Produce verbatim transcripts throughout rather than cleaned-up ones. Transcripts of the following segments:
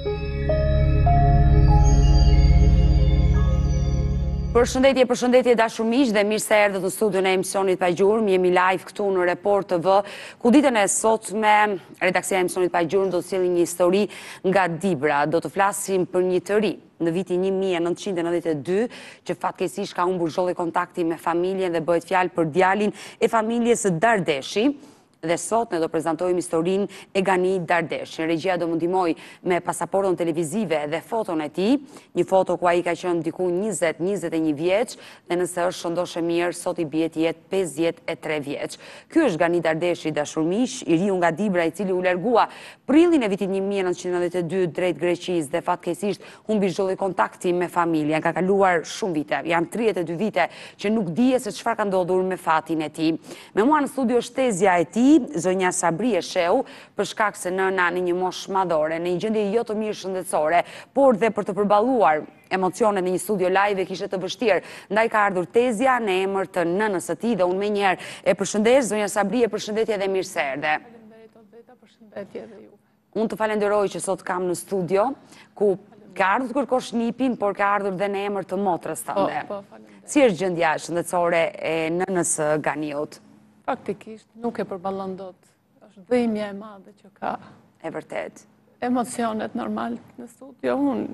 Përshëndetje, përshëndetje dashur miq dhe mirë se erdhët në studion e emisionit Pa Gjurmë. Jemi live këtu në Report T V, ku ditën e sotme redaksia e emisionit Pa Gjurmë do të sjellë një histori nga Dibra. Do të flasim për një të ri në vitin një mijë e nëntëqind e nëntëdhjetë e dy, që fatkeqësisht ka humbur çdo kontakti me familjen dhe bëhet fjalë për djalin e familjes së Dardeshi. Dhe sot ne do prezantojmë historinë e Gani Dardeshi. Regjia do më ndihmoj me pasaportën televizive dhe foton e tij, një foto ku ai ka qenë diku njëzet njëzet e një vjeç dhe nëse është shëndoshë mirë, sot i bie të jetë pesëdhjetë e tre vjeç. Ky është Gani Dardeshi, dashur miq, i riu nga Dibra, i cili u largua prillin e vitit një mijë e nëntëqind e nëntëdhjetë e dy drejt Greqisë dhe fatkeqësisht humbi çdo lloj kontakti me familjen. Ka kaluar shumë vite, janë tridhjetë e dy vite që nuk dihet se çfarë ka ndodhur me fatin e tij. Me mua në studio shtezja e tij, zonja Sabri e Sheu, për shkak se nëna në një moshë madhore, në një gjendje jo të mirë shëndetësore, por dhe për të përballuar emocionet në një studio live e kishte të vështirë. Ndaj ka ardhur Tezja në emër të nënës së tij dhe unë menjëherë e përshëndes zonja Sabri, e përshëndetje dhe mirë se erdhe. Faleminderit Odeta, përshëndetje edhe ju. Unë të falenderoj që sot kam në studio, ku ka ardhur të kërkosh nipin, por ka ardhur dhe në emër të motrës tënde. Po, po, faleminderit. Si është gjendja shëndetësore e nënës së Ganiut? Faktikisht nuk e përballon dot. Është dhimbja e madhe që ka. E vërtet. Emocionet normal në studio. Unë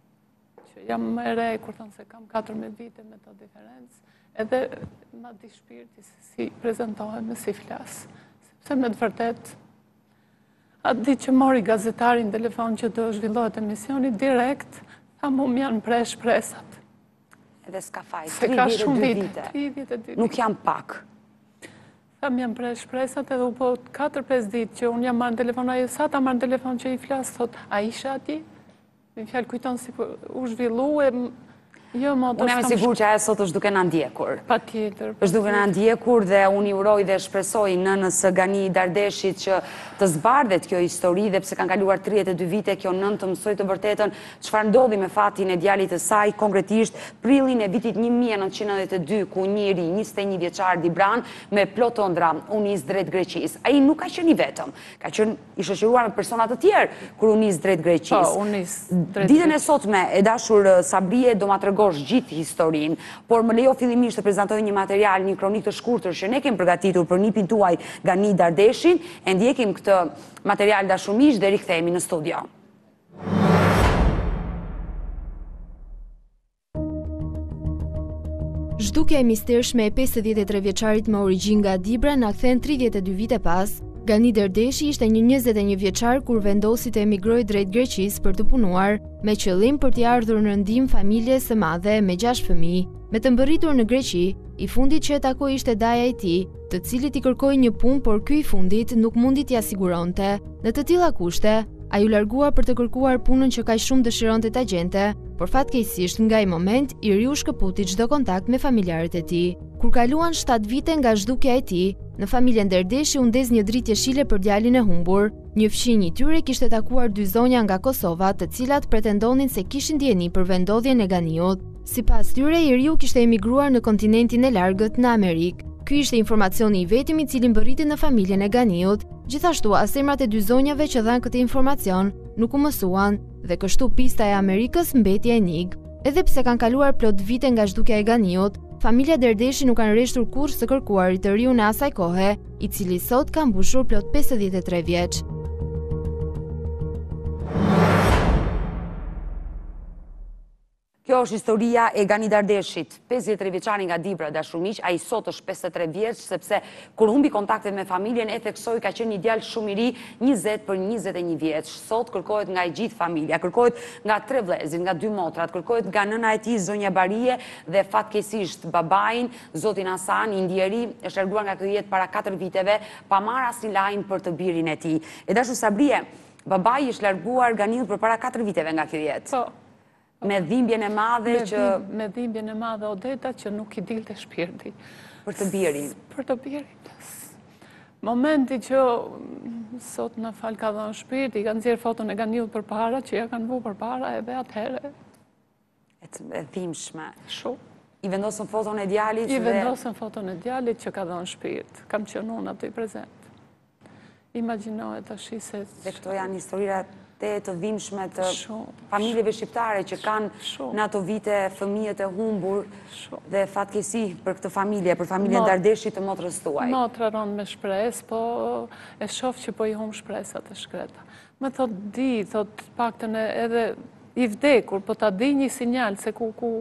që jam më e re, kur thonë se kam katërmbëdhjetë vite me të diferencë, edhe ma di shpirti se si prezentohem, si flas. Sepse me të vërtet, atë ditë që mori gazetarin në telefon që do zhvillohet emisioni, direkt, tha mu më janë presh presat. Edhe s'ka faj, Se ka shumë tridhjetë e dy vite. vite. tridhjetë e dy Nuk jam pak. Tha më janë presh presat edhe u po katër pesë ditë që unë jam marrë në telefon, ajo sa ta marrë në telefon që i flasë, thot, a isha ati? Në fjalë kujton si u zhvillu e jo më Unë jam e sigur që ajo sot është duke na ndjekur. Pa tjetër. është duke na ndjekur dhe unë i uroj dhe shpresoj nënës së Gani Dardeshit që të zbardhet kjo histori dhe pse kanë kaluar tridhjetë e dy vite, kjo nën të mësoj të vërtetën çfarë ndodhi me fatin e djalit të saj, konkretisht prillin e vitit një mijë e nëntëqind e nëntëdhjetë e dy, ku një ri njëzet e një vjeçar Dibran me plot ëndra u nis drejt Greqisë. Ai nuk ka qenë i vetëm, ka qenë i shoqëruar me persona të tjerë kur u nis drejt Greqisë. Po, u nis drejt Ditën e sotme e dashur Sabrie do ma tregosh gjithë historinë, por më lejo fillimisht të prezantoj një material, një kronikë të shkurtër që ne kemi përgatitur për nipin tuaj Gani Dardeshin, e ndjekim këtë material dashur miq dhe rikthehemi në studio. Zhdukja e mistershme e pesëdhjetë e tre vjeçarit me origjinë nga Dibra na kthen tridhjetë e dy vite pas. Gani Dardeshi ishte një njëzet e një vjeçar kur vendosi të emigrojë drejt Greqisë për të punuar, me qëllim për t'i ardhur në ndihmë familjes së madhe me gjashtë fëmijë. Me të mbërritur në Greqi, i fundit që e takoi ishte daja i tij, të cilit i kërkoi një punë, por ky i fundit nuk mundi t'i siguronte. Në të tilla kushte, ai u largua për të kërkuar punën që kaq shumë dëshironte ta gjente, por fatkeqësisht nga ai moment i riu shkëputi çdo kontakt me familjarët e tij. Kur kaluan shtatë vite nga zhdukja e tij, në familjen Dardeshi u ndez një dritë jeshile për djalin e humbur. Një fshinj i tyre kishte takuar dy zonja nga Kosova, të cilat pretendonin se kishin ndjeni për vendodhjen e Ganiut. Sipas tyre, i riu kishte emigruar në kontinentin e largët në Amerikë. Ky ishte informacioni i vetëm i cili mbërriti në familjen e Ganiut. Gjithashtu, asemrat e dy zonjave që dhanë këtë informacion nuk u mësuan dhe kështu pista e Amerikës mbeti enigmë. Edhe pse kanë kaluar plot vite nga zhdukja e Ganiut, familja Dardeshi nuk kanë rreshtur kurrë së kërkuarit të riu në asaj kohe, i cili sot ka mbushur plot pesëdhjetë e tre vjeç. Kjo është historia e Gani Dardeshit, pesëdhjetë e tre vjeçari nga Dibra, dashur miq, ai sot është pesëdhjetë e tre vjeç, sepse kur humbi kontaktet me familjen, e theksoi ka qenë një djalë shumë i ri, njëzet për njëzet e një vjeç. Sot kërkohet nga e gjithë familja, kërkohet nga tre vëllezërit, nga dy motrat, kërkohet nga nëna e tij zonja Barie dhe fatkeqësisht babain, zotin Hasan, i ndjeri, është larguar nga kjo jetë para katër viteve, pa marrë asnjë lajm për të birin e tij. E dashur Sabrie, babai është larguar Ganiut përpara katër viteve nga kjo jetë. Po. Me dhimbjen e madhe që... Me dhimbjen e madhe Odeta që nuk i dilte shpirti. Për të birin. Për të birin. Momenti që sot në fal ka dhënë shpirti, i kanë nxjerrë foton e Ganiut për para, që ja kanë vu për para, edhe atëherë. E dhimbshme. Shumë. I vendosën foton e djalit I dhe... vendosën foton e djalit që ka dhënë shpirt. Kam qenë unë aty prezent. Imagjinohet tash se... Dhe këto janë historira të të dhimbshme të Shumë, familjeve shqiptare që kanë shumë. në ato vite fëmijët e humbur Shumë. dhe fatkesi për këtë familje, për familjen Mot- Dardeshi të motrës tuaj. Motra ronë me shpres, po e shoh që po i hum shpresat e shkreta. Me thot di, thot paktën edhe i vdekur, po ta di një sinjal se ku ku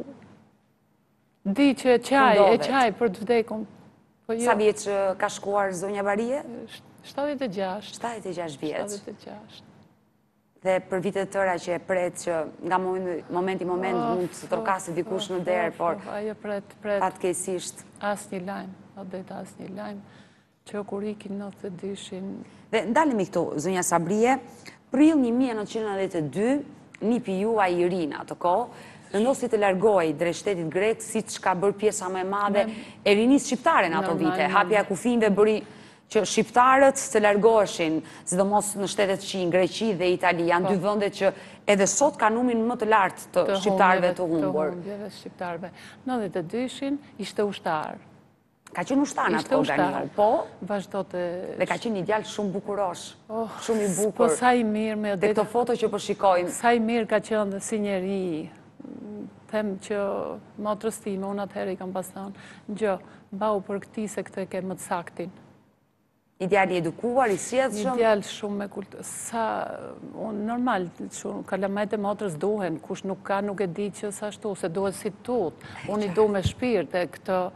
di që e qaj, e Fundohet. qaj për të vdekun. Po jo, Sa vjeç ka shkuar zonja Barie? shtatëdhjetë e gjashtë. shtatëdhjetë e gjashtë vjeç. shtatëdhjetë e gjashtë. Dhe për vitet tëra që e pret që nga momenti moment mund të trokasit dikush në derë, por Ajo pret, pret, fatkesisht. as një lajmë, o deta as një lajmë, që kur ikin nëntë e dyshin, Dhe ndalemi këtu, zonja Sabrie, prill një mijë e nëntëqind e nëntëdhjetë e dy, nipi juaj Irina atë kohë, vendosi të largohej drejt shtetit grek, siç ka bërë pjesa më e madhe e rinisë shqiptare në ato Normal, vite. normal. Hapja e kufive bëri që shqiptarët të largoheshin, sidomos në shtetet që Greqi dhe Itali, janë dy vende që edhe sot kanë numrin më të lartë të të shqiptarëve humbjeve- të humbur. Të humbjeve shqiptarëve. nëntëdhjetë e dyshin ishte ushtar. Ka qenë ushtar në Ishte atë ushtar. organi, po, Vazhdo të... dhe ka qenë një djalë shumë bukurosh, Oh, shumë i Po bukur. sa i mirë me Dhe këto foto që po shikojmë, Sa i mirë ka qenë dhe si njeri. Them që motrës time, unë atëherë i kam pas thënë, gjë, bau për këti se këtë e ke më të saktin. një djalë i edukuar, i Një sjellshëm, djalë shumë me kulturë. Sa, unë normal, shumë, kalamajt e motrës duhen, kush nuk ka, nuk e di që sa shtu, se duhet si tut. Unë i du me shpirt e këtë...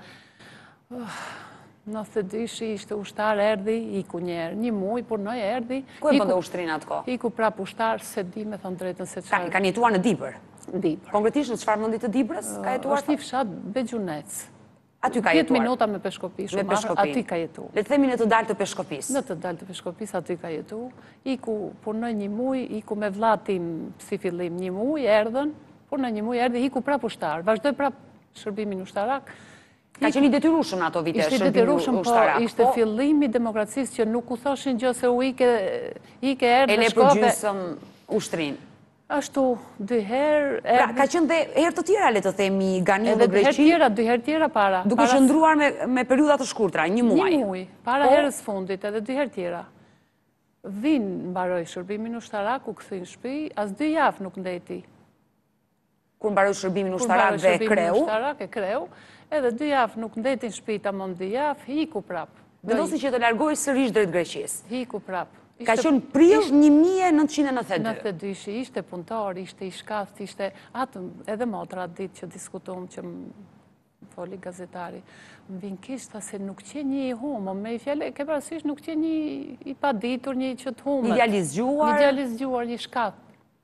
nëntëdhjetë e dyshi ishte ushtar, erdi, iku njerë. Një muj, punoj, erdi. ku e iku- bënde ushtrinë atë kohë? Iku prap ushtar, se di me thonë drejtën se Ka- çfarë. Kanë jetuar në Dibër. Dibër. Konkretisht në çfarë vendi të Dibrës ka jetuar? Është një fshat Bexhunec. Aty ka dhjetë jetuar. minuta me peshkopi, Me shumë peshkopin. aty ka jetu. Le të themi në të dalë të peshkopisë. Në të dalë të peshkopis, aty ka jetu. Iku punoj një muj, iku me vlatim si fillim një muj, erdhen, punoj një muj, erdhi, iku prap ushtar. Vazhdoj prap shërbimin ushtarak. Ka qenë i detyrueshëm në ato vite Ishte shërbimi detyrueshëm, po ushtarak. ishte fillimi i demokracisë që nuk u thoshin gjë se u ike, ike E erdhe le për shkope. gjysëm ushtrinë. Ashtu, dy herë, Pra, erdhi. ka qenë dhe herë të tjera, le të themi, Ganiu Edhe në dy herë Greqi, tjera, dy herë tjera para. duke para- shëndruar me, me periudha të shkurtra, një muaj. Një muj, para Po? herës fundit, edhe dy herë tjera. Vinë mbaroj shërbimin ushtarak, u këthy në shpi, as dy javë nuk ndeti. Kur mbaroi shërbimin Kur ushtarak mbaroj dhe shërbimin kreu, ushtarak e kreu, edhe dy javë nuk ndeti në shpi, ta mund dy javë, hiku prap. Do vendosi që të largohej sërish drejt Greqisë. Hiku prap. Ka Ishte- qenë prill një mijë e nëntëqind e nëntëdhjetë e dy. nëntëdhjetë e dyshi, ishte punëtor, ishte i shkaft, ishte atë, edhe motra atë ditë që diskutum që më foli gazetari. Më vinë kishta se nuk qenë një i humë, me i fjale, ke parasysh nuk qenë një i paditur, një që të humë. Një djalë i zgjuar. Një djalë i zgjuar, një shkaft.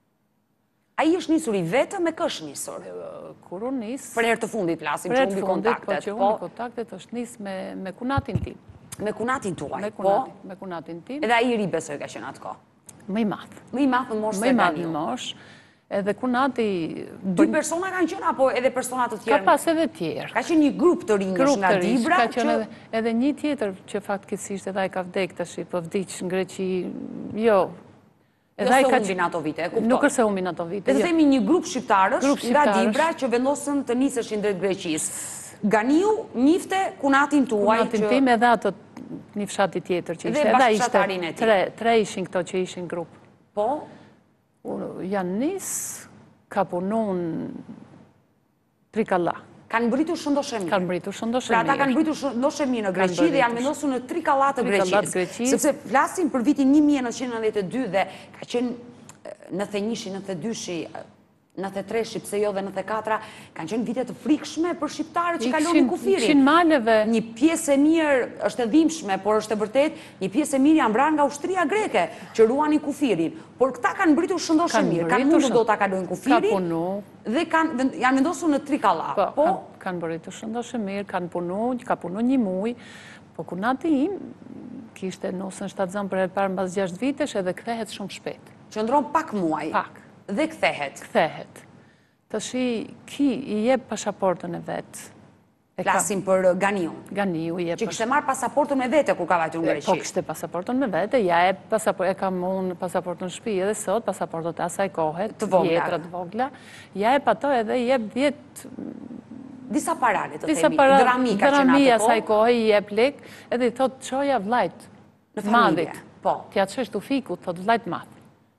Ai është nisur i vetëm me kësh nisur. Kur unë nisë, Për herë të fundit flasim, për që e të humbi fundit, po kontaktet, që po, unë kontaktet është nisë me, me kunatin tim. me kunatin tuaj, Me po, kunatin, me kunatin tim, edhe ai i ri besoj ka qenë atë kohë. më i madh. Më i madh në moshë Më se i madh në Ganiu. mosh, edhe kunati Dy persona kanë qenë apo edhe persona të ka tjerë? pas edhe tjerë. Ka qenë një grup të rinjësh Grup nga të rish, Dibra ka qenë që edhe, edhe një tjetër që fatkesisht edhe ai ka vdek tash, po vdiq në Greqi, jo. jo ai se ka humbi në ato vite, e kuptoj. Nuk është se humbi në ato vite. Le të jo. themi një grup shqiptarësh Grup nga shqiptarësh. Dibra që vendosën të niseshin drejt Greqisë. Ganiu njifte kunatin tuaj Kunatin që tim edhe ato një fshati tjetër që Dhe ishte. Edhe ai ishte bashkëshortarin e tij. tre, tre ishin këto që ishin grup. po, Unë janë nis, ka punun Trikalla. kanë mbritur shëndoshe mirë. Kanë mbritur shëndoshe Pra ata mirë. kanë mbritur shëndoshe mirë në Greqi dhe janë mbritur. vendosur në trikallat të Trikallat Greqisë. Greqisë. Sepse flasim për vitin një mijë e nëntëqind e nëntëdhjetë e dy dhe ka qenë nëntëdhjetë e një, nëntëdhjetë e dy, nëntëdhjetë e tre, pse jo dhe nëntëdhjetë e katër, kanë qenë vite të frikshme për shqiptarët që kalonin Ikshin- kufirin. Ikshin maleve. Një pjesë e mirë është e dhimbshme, por është e vërtet, një pjesë e mirë janë vranë nga ushtria greke që ruanin kufirin. Por këta kanë mbritur shëndoshe Kanë mirë, kanë mbritur mundur shën- do ta kalojnë Ka kufirin punu. dhe kanë vend- janë vendosur në trikalla. Po, Po, kanë, kanë bërë shëndoshe mirë, kanë punu, ka punu një muj, po kunati im kishte nusën shtatzën për e parë mbas gjashtë vitesh edhe kthehet shumë shpejt. qëndron pak muaj Pak. dhe kthehet. Kthehet. Të shi, ki i jep pasaportën e vetë. E ka- Flasim për Ganiu, Ganiu i jep që kishte marrë pasaportën me vete kur ka vajtur në pasaportën. Po Greqi. kishte pasaportën me vete, ja e pasaportën, e kam unë pasaportën në shtëpi edhe sot, pasaportët e asaj kohe, Të vogla. vjetra të vogla, ja e pato edhe i jep djetë Disa para, le të Disa themi, para drami ka qenë drami atë asaj kohë kohë i jep lek, edhe i thot çoja vllajt në familje. madhit. Po. T'ja çesh tu fiku, thot vllajt madh.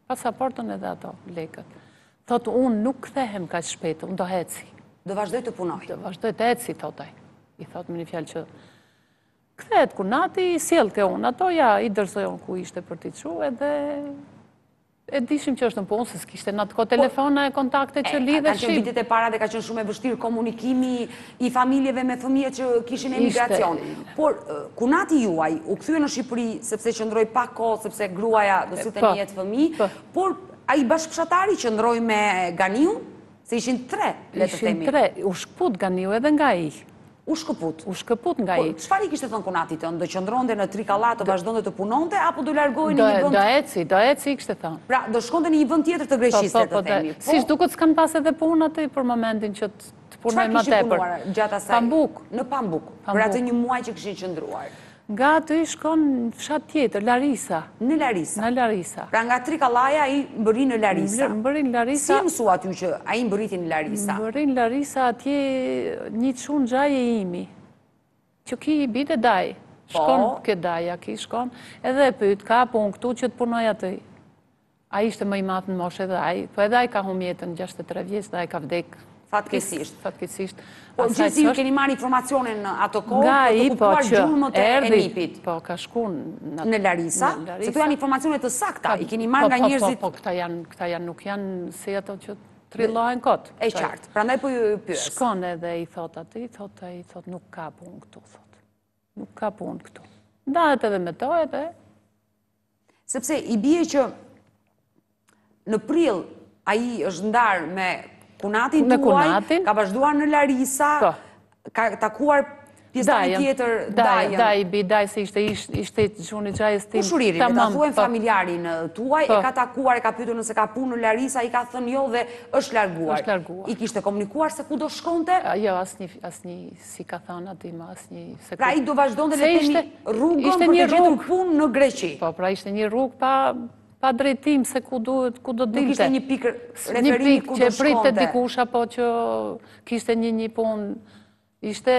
pasaportën edhe ato lekët. Thotë, unë nuk kthehem ka shpejt, unë do heci. Do vazhdoj të punoj. Do vazhdoj të heci, thotaj. I thotë me një fjalë që kthehet Kunati, sjell ke unë, ato ja i dërzojon ku ishte për t'i çu edhe e dishim që është në punë, se s'kishte në atë ko telefona e kontakte që lidhe shqip. Ka qenë vitet e para dhe ka qenë shumë e vështirë komunikimi i familjeve me fëmijët që kishin emigracion. Por Kunati juaj u kthye në Shqipëri sepse qëndroi pak kohë, sepse gruaja do sillte një jetë fëmijë, por ai bashkëfshatari qëndroi me Ganiu, se ishin tre, le të themi. Ishin tre, u shkput Ganiu edhe nga i. U shkëput. U shkëput nga i. Çfarë i kishte thënë Kunati tënë? Do qëndronte në Trikalla të vazhdonte të punonte apo do largohej në një vend? Do eci, do eci i kishte thënë. Pra, do shkonte në një vend tjetër të Greqisë, le të themi. Siç duket s'kan pas edhe punë aty për momentin që të punojnë më tepër. Çfarë kishin punuar gjatë asaj? Pambuk. Në Pambuk. Për atë një muaj që kishin qëndruar. Nga aty shkon në fshat tjetër, Larisa. Në Larisa. Në Larisa. Pra nga Trikallaja ai mbëri në Larisa. Mbëri në Larisa. Si mësu aty që ai mbëriti në Larisa? Mbëri në Larisa atje një çun xhaje imi. Që ki i bite daj. Shkon ke daja, ki shkon. Edhe e pyet, ka punë këtu që të punoj aty. Ai ishte më i madh në moshë edhe ai, po edhe ai ka humbur jetën gjashtëdhjetë e tre vjeç dhe ai ka vdek. Fatkeqësisht. Fatkeqësisht. Po gjithsesi ju keni marrë informacionin në ato kohë nga për të i, po kuptuar që gjurmët e Enipit. Po, ka shku në Larisa, se këto janë informacione të sakta, i keni marrë nga njerëzit. Po, po, këta janë, nuk janë si ato që trillohen kot. E qartë, prandaj po ju pyes. Shkon edhe i thot aty, thot ai, thot nuk ka punë këtu, thot. Nuk ka punë këtu. Ndahet edhe me to edhe. Sepse i bie që në prill ai është ndarë me Kunatin tuaj, ka vazhduar në Larisa, ka takuar pjesëtari tjetër Dajën. Daj, bi, daj, se ishte gjuni gjajës tim. Kushuririn, e ta thuem familjarin tuaj, e ka takuar, e ka pyetur nëse ka punë në Larisa, i ka thënë jo dhe është larguar. është larguar. I kishte komunikuar se ku do shkonte? Jo, asnjë, si ka thënë aty, ma asnjë sekund. Pra i do vazhdonte le të themi rrugën për të gjetur punë në Greqi. Po, pra ishte një rrugë pa pa drejtim se ku do dilte. Nuk ishte një pikë referimi ku do shkonte. Një pikë që pritte dikush apo që kishte një një punë. Ishte...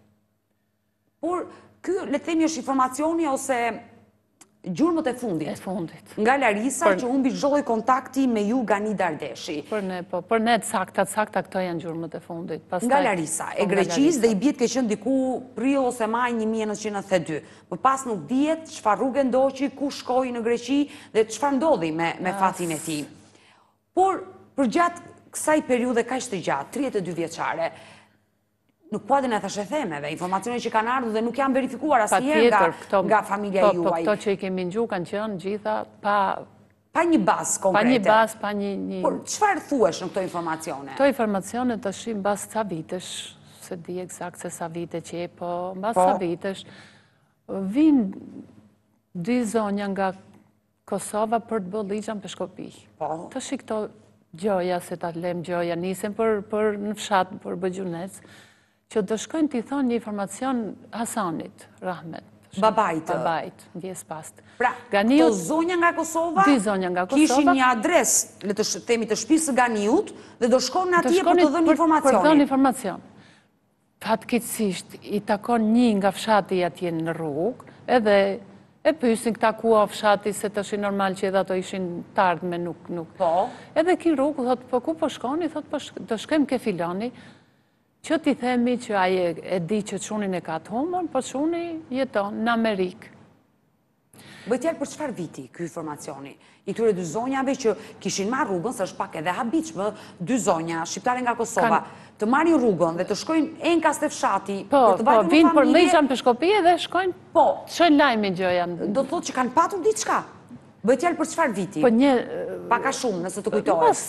Por, ky, le të themi, është informacioni ose gjurmët e fundit. E fundit. Nga Larisa që humbi çdo lloj kontakti me ju Gani Dardeshi. Për ne, po, për ne sakta, sakta këto janë gjurmët e fundit. Nga Larisa, e Greqisë dhe i bjet ke qenë diku prill ose maj një mijë e nëntëqind e nëntëdhjetë e dy. Por pas nuk dihet çfarë rrugë ndoqi, ku shkoi në Greqi dhe çfarë ndodhi me me fatin e tij. Por përgjatë kësaj periudhe kaq të gjatë, tridhjetë e dy vjeçare, nuk po adin e thashe themeve, informacione që kanë ardhur dhe nuk janë verifikuar asnjëherë nga familja juaj. Po, këto që i kemi ngju kanë qenë gjitha pa... Pa një bazë konkrete. Pa një bazë, pa një... Por, çfarë thuesh në këto informacione? Këto informacione të shim bazë ca vitesh, se di eksakt se sa vite që e, po, bazë ca vitesh, vinë dy zonja nga Kosova për të bërë ligjën për Shkopi. Po. Të shi këto gjoja, se ta lem gjoja, nisen për në fshat, për Bëgjunec, që do shkojnë t'i thonë një informacion Hasanit, Rahmet. Babajtë. Babajtë, ndjes past. Pra, këto zonja nga Kosova, dy zonja nga Kosova, kishin një adres, le të themi të shtëpisë së Ganiut, dhe do shkonë atje për të dhënë informacionin. Për të dhënë informacion. Fatkeqësisht, i takon një nga fshati atje në rrugë, edhe e pyesin këta ku o fshati, se të shi normal që edhe ato ishin tardë me nuk... Po. Edhe ki rrugë, thot, po ku po shkoni, thot, po do shkojmë ke filani, që ti themi që aje e di që qunin e ka të humën, po quni jeton në Amerikë. Bëjtjelë për çfarë viti ky informacioni? I këtyre dy zonjave që kishin marrë rrugën, se është pak edhe habitshme, dy zonja, shqiptare nga Kosova, të marrin rrugën dhe të shkojnë enkas të fshati, për të vajtur në familje... Po, vinë për ligjën për Shkopi dhe shkojnë, po, shkojnë lajmi gjëja. Do thotë që kanë patur diçka. Bëjtjelë për çfarë viti? Po një... Paka shumë, nëse të kujtohesh.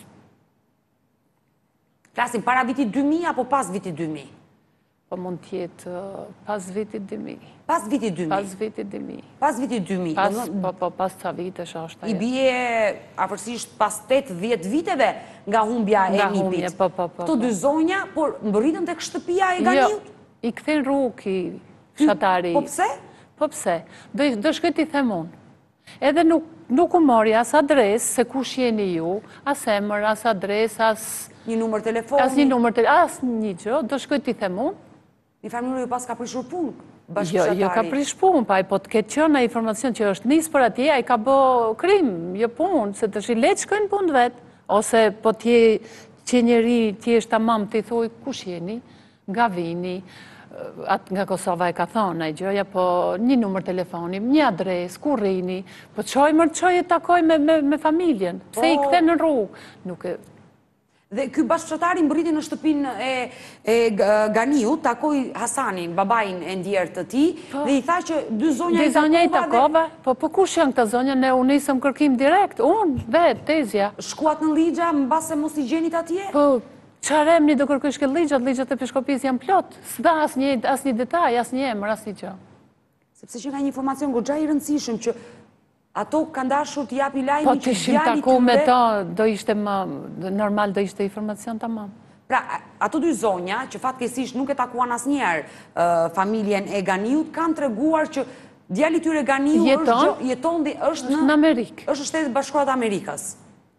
Flasim para vitit dy mijë apo pas vitit dy mijë? Po mund tjetë pas vitit dy mijë. Pas vitit dy mijë? Pas vitit dy mijë. Pas vitit dy mijë. Po, po, pas ca vite shashta. I bie afërsisht pas tetë dhjetë viteve nga humbja e Enipit. Po, po, po. Këto dy zonja, por mbërritën tek shtëpia e Ganiut? Jo, i kthen rrugë i fshatari. Po pse? Po pse? Do shkoj t'i them unë. Edhe nuk u mori as adres, se kush jeni ju, as emër, as adres, as... Një numër telefoni? As një numër telefoni, as një gjë, do shkoj t'i them unë. Një familje ju pas ka prishur punë? bashkëfshatari? Jo, jo ka prish punë, pa i po të ketë qenë ai informacion që është nisë për atje, ai ka bë krim, jo punë, se të shi letë shkojnë punë vetë, ose po t'je që njeri t'je është tamam t'i thuj, kush jeni, nga vini, atë nga Kosova e ka thonë, ai gjoja, po një numër telefoni, një adres, ku rrini, po qoj mërë qoj e takoj me, me, me familjen, pse i kthe në rrugë, nuk e... Dhe ky bashkëfshatari mbriti në shtëpinë e, e Ganiut, takoi Hasanin, babain e ndjerë të tij, dhe i tha që dy zonja i Dy zonja i takova. takova, po po kush janë këta zonja, ne u nisëm kërkim direkt, unë, vetë, Tezja. Shkuat në ligja mbase mos i gjenit atje? Po, çfarë emri do kërkoj shkel ligjat, ligjat e Peshkopis janë plot, s'da asnjë asnjë detaj, asnjë emër, asnjë gjë. Sepse që ka një informacion goxha i rëndësishëm që ato kanë dashur të japi Po lajmin të që shim djali taku me tyre... to, do ishte më, normal do ishte informacion tamam. Pra, ato dy zonja, që fatkeqësisht nuk e takuan asnjëherë uh, familjen e Ganiut, kanë treguar që djali tyre Ganiu Jeton? është jeton dhe është Në në Amerikë. është në Shtetet Bashkuara të Amerikës.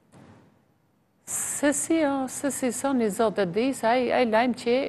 Se si, o, se si son i zotë e di, se ai ai lajmë që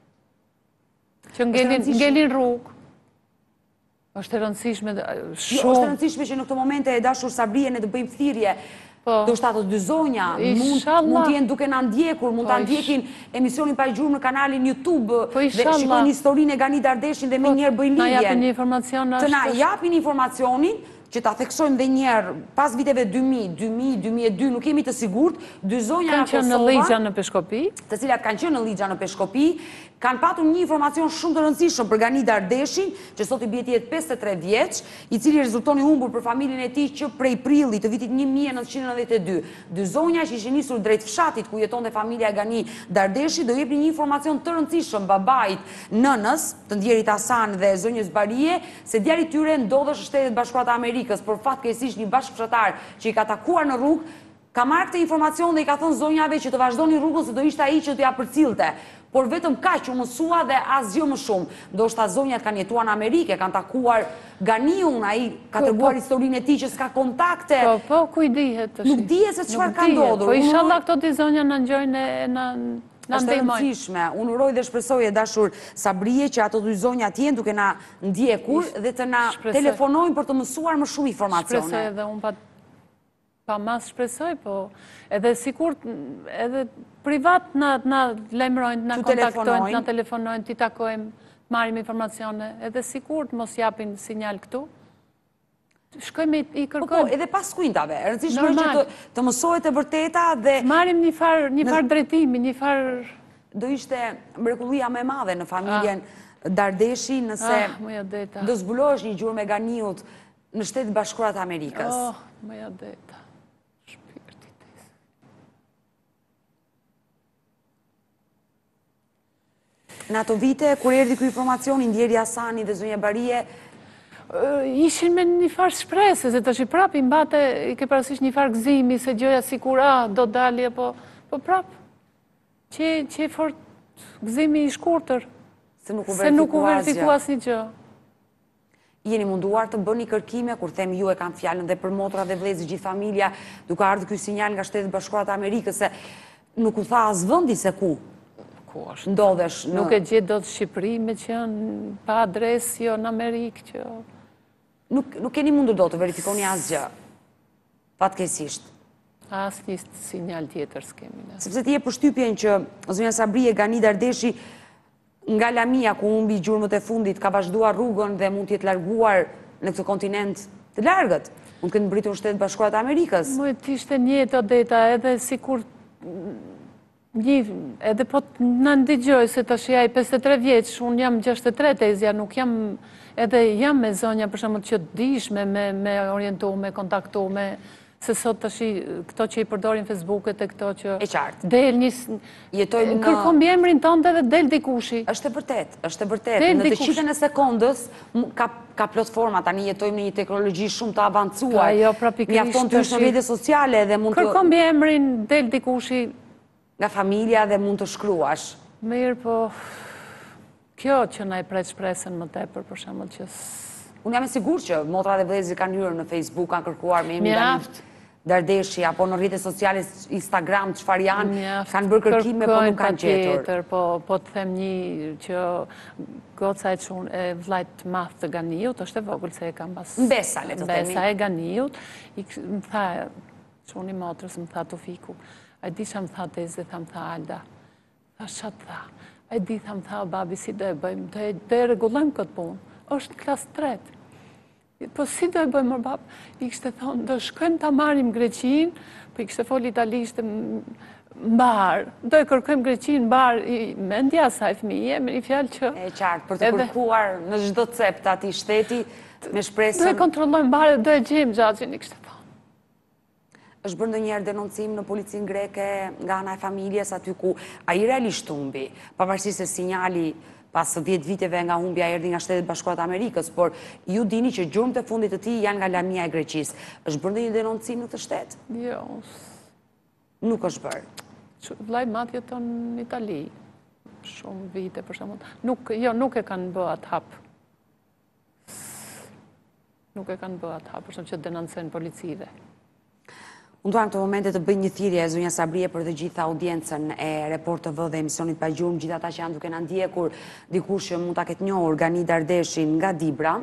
që ngelin, rëndësishme. ngelin rrugë. Është e rëndësishme, Jo, është e shumë. rëndësishme që në këtë momente e dashur Sabrie ne të bëjmë thirrje. Po. Do shta ato dy zonja mund, Inshallah. mund t'jenë duke na ndjekur, mund Po, ta ish- ndjekin emisionin pa i gjurmë në kanalin YouTube Po, dhe inshallah. shikojnë historinë e Gani Dardeshin dhe me njerë bëjnë Na japin një lidhjen. informacion Të na është... japin informacionin që ta theksojmë dhe njerë pas viteve dy mijë, dy mijë, dy mijë e dy, nuk jemi të sigurt, dy zonja nga Kanë qenë në Kosova, ligja në Peshkopi, të cilat kanë qenë në ligja në Peshkopi, kanë patur një informacion shumë të rëndësishëm për Gani Dardeshin, që sot i bie jetë pesëdhjetë e tre vjeç, i cili rezultoni humbur për familjen e tij që prej prillit të vitit një mijë e nëntëqind e nëntëdhjetë e dy. Dy zonja që ishin nisur drejt fshatit ku jetonte familja e Gani Dardeshi do jepnin një informacion të rëndësishëm babait, nënës, të ndjerit Hasan dhe zonjës Barie, se djali tyre ndodhesh në Shtetet Bashkuara të Amerikës, por fatkeqësisht një bashkëfshatar që i ka takuar në rrugë, ka marrë këtë informacion dhe i ka thënë zonjave që të vazhdoni rrugën se do ishte ai që t'ja përcillte. Por vetëm kaq u mësua dhe asgjë më shumë. Ndoshta zonjat kanë jetuar në Amerikë, kanë takuar Ganiun, ai ka Po, treguar po. historinë e tij që s'ka kontakte. po, po, ku i dihet të shi. Nuk dihet se çfarë Nuk ka dihet. ndodhur. Po, Unë inshallah uroj- këto dy zonja në ngjojnë e na na Është e ndihmojnë. rëndësishme. Unë uroj dhe shpresoj e dashur Sabrie që ato dy zonja të jenë duke na ndjekur dhe të na Shpresoj. telefonojnë për të mësuar më shumë Shpresoj informacione. edhe unë pa pa mas shpresoj, po edhe sikur edhe privat na na lajmërojnë, na T'u kontaktojnë, telefonojnë. na telefonojnë, ti takojmë, marrim informacione, edhe sikur të mos japin sinjal këtu. Shkojmë i- i Po, po, kërkojmë. edhe pas kujndave. E rëndësishme është që Normal. të, të mësohet e vërteta dhe Marrim një far një far drejtimi, një far do ishte mrekullia më e madhe në familjen Dardeshi nëse ah, më ja deta. do zbulohesh një gjurmë e Ganiut në Shtetet Bashkuara të Amerikës. Oh, më ja deta. Shpirti tes. Në ato vite, kur erdhi ky informacioni, ndjeri Hasani dhe zonja Barie, Ë, ishin me një farë shprese, se të shi prap i mbate, i ke parasysh një farë gëzimi, se gjoja si kur, ah, do dalje, po, po prap, që, që fort gëzimi i shkurtër, se nuk u se nuk u verifikua verifiku asgjë. asnjë gjë. Jeni munduar të bëni kërkime, kur them ju e kam fjalën dhe për motra dhe vlezë gjithë familja, duke ardhur ky sinjal nga Shtetet Bashkuara të Amerikës, se nuk u tha as vendi se ku Ku është? ndodhesh në... Nuk e gjetë do të Shqipëri me qenë pa adres, jo në Amerikë, që... Nuk, nuk keni mundur do të verifikoni asgjë, fatkeqësisht. Asë një sinjal tjetër s'kemi ne. Sepse ti e përshtypjen që zonja Sabrie Gani Dardeshi nga Lamia ku humbi gjurmët e fundit ka vazhduar rrugën dhe mund të jetë larguar në këtë kontinent të largët. Mund të ketë mbritur në Shtetet Bashkuara të Amerikës. Më të ishte një të deta edhe si kur një, edhe po të në ndigjoj se të shijaj pesëdhjetë e tre vjeç, unë jam gjashtëdhjetë e tre tezja, nuk jam, edhe jam me zonja për shembull që dishme me, me orientu, me kontaktu, me se sot të shi këto që i përdorin Facebooket e këto që... E qartë. Del një... s- Jetojmë në- Kërkom mbi emrin tonë dhe del dikushi. Është e vërtet, është e vërtet. Del Në të dikush. qitën e sekondës m- ka ka platforma, tani jetojmë në një teknologji shumë të avancuar. Ka, jo, prapikrisht Mjafton të është në tashi- rrjete sociale dhe mund të Kërkom mbi emrin, del dikushi, nga familja dhe mund të shkruash. mirë, po... Kjo që na i pret shpresën më tepër, për shembull që... s- Unë jam e sigurt që motra dhe vëllezërit kanë hyrë në Facebook, kanë kërkuar me emrin Gani- Mjaft. Dardeshi, apo në rrjetet sociale, Instagram, çfarë janë, kanë bërë kërkime, po nuk kanë gjetur. Po, po të them një që goca e çun e vllajt madh të Ganiut, është e vogël se e kam pas. Mbesa, le të themi. Mbesa e Ganiut, i më tha, çuni motrës, më tha Tofiku, a di çam tha Teze, tham tha Alda. Tha çat tha. A di tham tha babi si do e bëjmë, do e rregullojmë këtë punë. Është klasë tretë. Po si do e bëjmë mërë babë? I kështë thonë, do shkojmë ta marrim Greqinë, po i kështë fol italisht mbarë. Do e kërkojmë Greqinë mbarë, mendja saj fëmije, me një fjalë që... E qartë, për të kërkuar në çdo cept ati shteti, me shpresën... Do e kontrollojmë mbarë, do e gjejmë xhaxhin, i kështë thonë. Është bërë ndonjëherë denoncim në policinë greke nga ana e familjes aty ku ai realisht humbi, pavarësisht se sinjali pas dhjetë viteve nga humbja erdhi nga Shtetet Bashkuara të Amerikës, por ju dini që gjurmët e fundit të tij janë nga Lamia e Greqisë. Është bërë ndonjë denoncim në këtë shtet? Jo. Nuk është bërë. Vllai madh jeton në Itali. Shumë vite për shembull. Nuk, jo, nuk e kanë bë atë hap. Nuk e kanë bë atë hap, për shembull që denoncojnë policive. Unë duam këtë momente të bëj një thirrje zonja Sabrie për të gjitha audiencën e Report T V dhe emisionit Pa Gjurmë, gjithë ata që janë duke na ndjekur, dikush që mund ta ketë njohur Gani Dardeshin nga Dibra,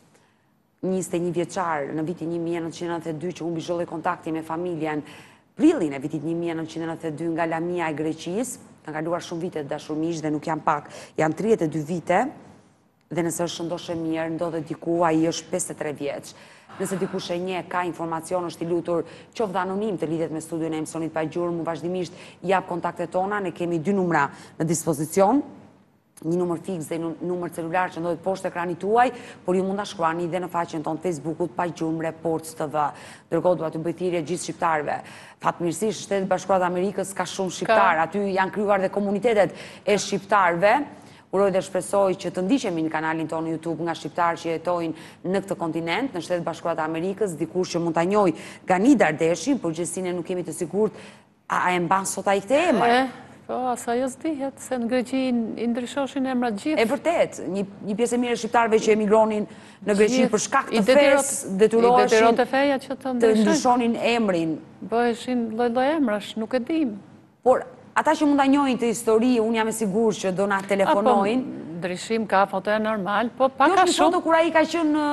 njëzet e një vjeçar në vitin një mijë e nëntëqind e nëntëdhjetë e dy që humbi çdo lloj kontakti me familjen, prillin e vitit një mijë e nëntëqind e nëntëdhjetë e dy nga Lamia e Greqisë, kanë kaluar shumë vite të dashur miq dhe nuk janë pak, janë tridhjetë e dy vite, dhe nëse është shëndoshë mirë, ndodhet diku, ai është pesëdhjetë e tre vjeç. Nëse dikush e njeh, ka informacion, është i lutur, qoftë anonim të lidhet me studion e emisionit Pa Gjurmë, vazhdimisht jap kontaktet tona, ne kemi dy numra në dispozicion, një numër fiks dhe një numër celular që ndodhet poshtë ekranit tuaj, por ju mund ta shkruani dhe në faqen tonë Facebookut Pa Gjurmë Reports T V. Dërkohë dua t'ju bëj thirrje gjithë shqiptarëve. Fatmirësisht Shtetet Bashkuara të Amerikës ka shumë shqiptar, aty janë krijuar dhe komunitetet e shqiptarëve. Uroj dhe shpresoj që të ndiqemi në kanalin tonë YouTube nga shqiptarë që jetojnë në këtë kontinent, në Shtetet Bashkuara të Amerikës, dikush që mund ta njohë Gani Dardeshin, por gjithsesi ne nuk kemi të sigurt a e mban sot ai këtë emër. Po, asaj jo s'dihet, se në Greqi i ndryshoshin emrat gjithë. E vërtet, një, një pjesë e mirë e shqiptarëve që emigronin në Greqi për shkak të fesë, detyroheshin të feja që të të ndryshonin emrin. Bëheshin lloj-lloj emrash, nuk e dim. Por ata që mund ta njohin të histori, unë jam e sigurt që do na telefonojnë. Ndryshim ka, foto e normal, po pak a shumë. Kjo është foto kur ai ka qenë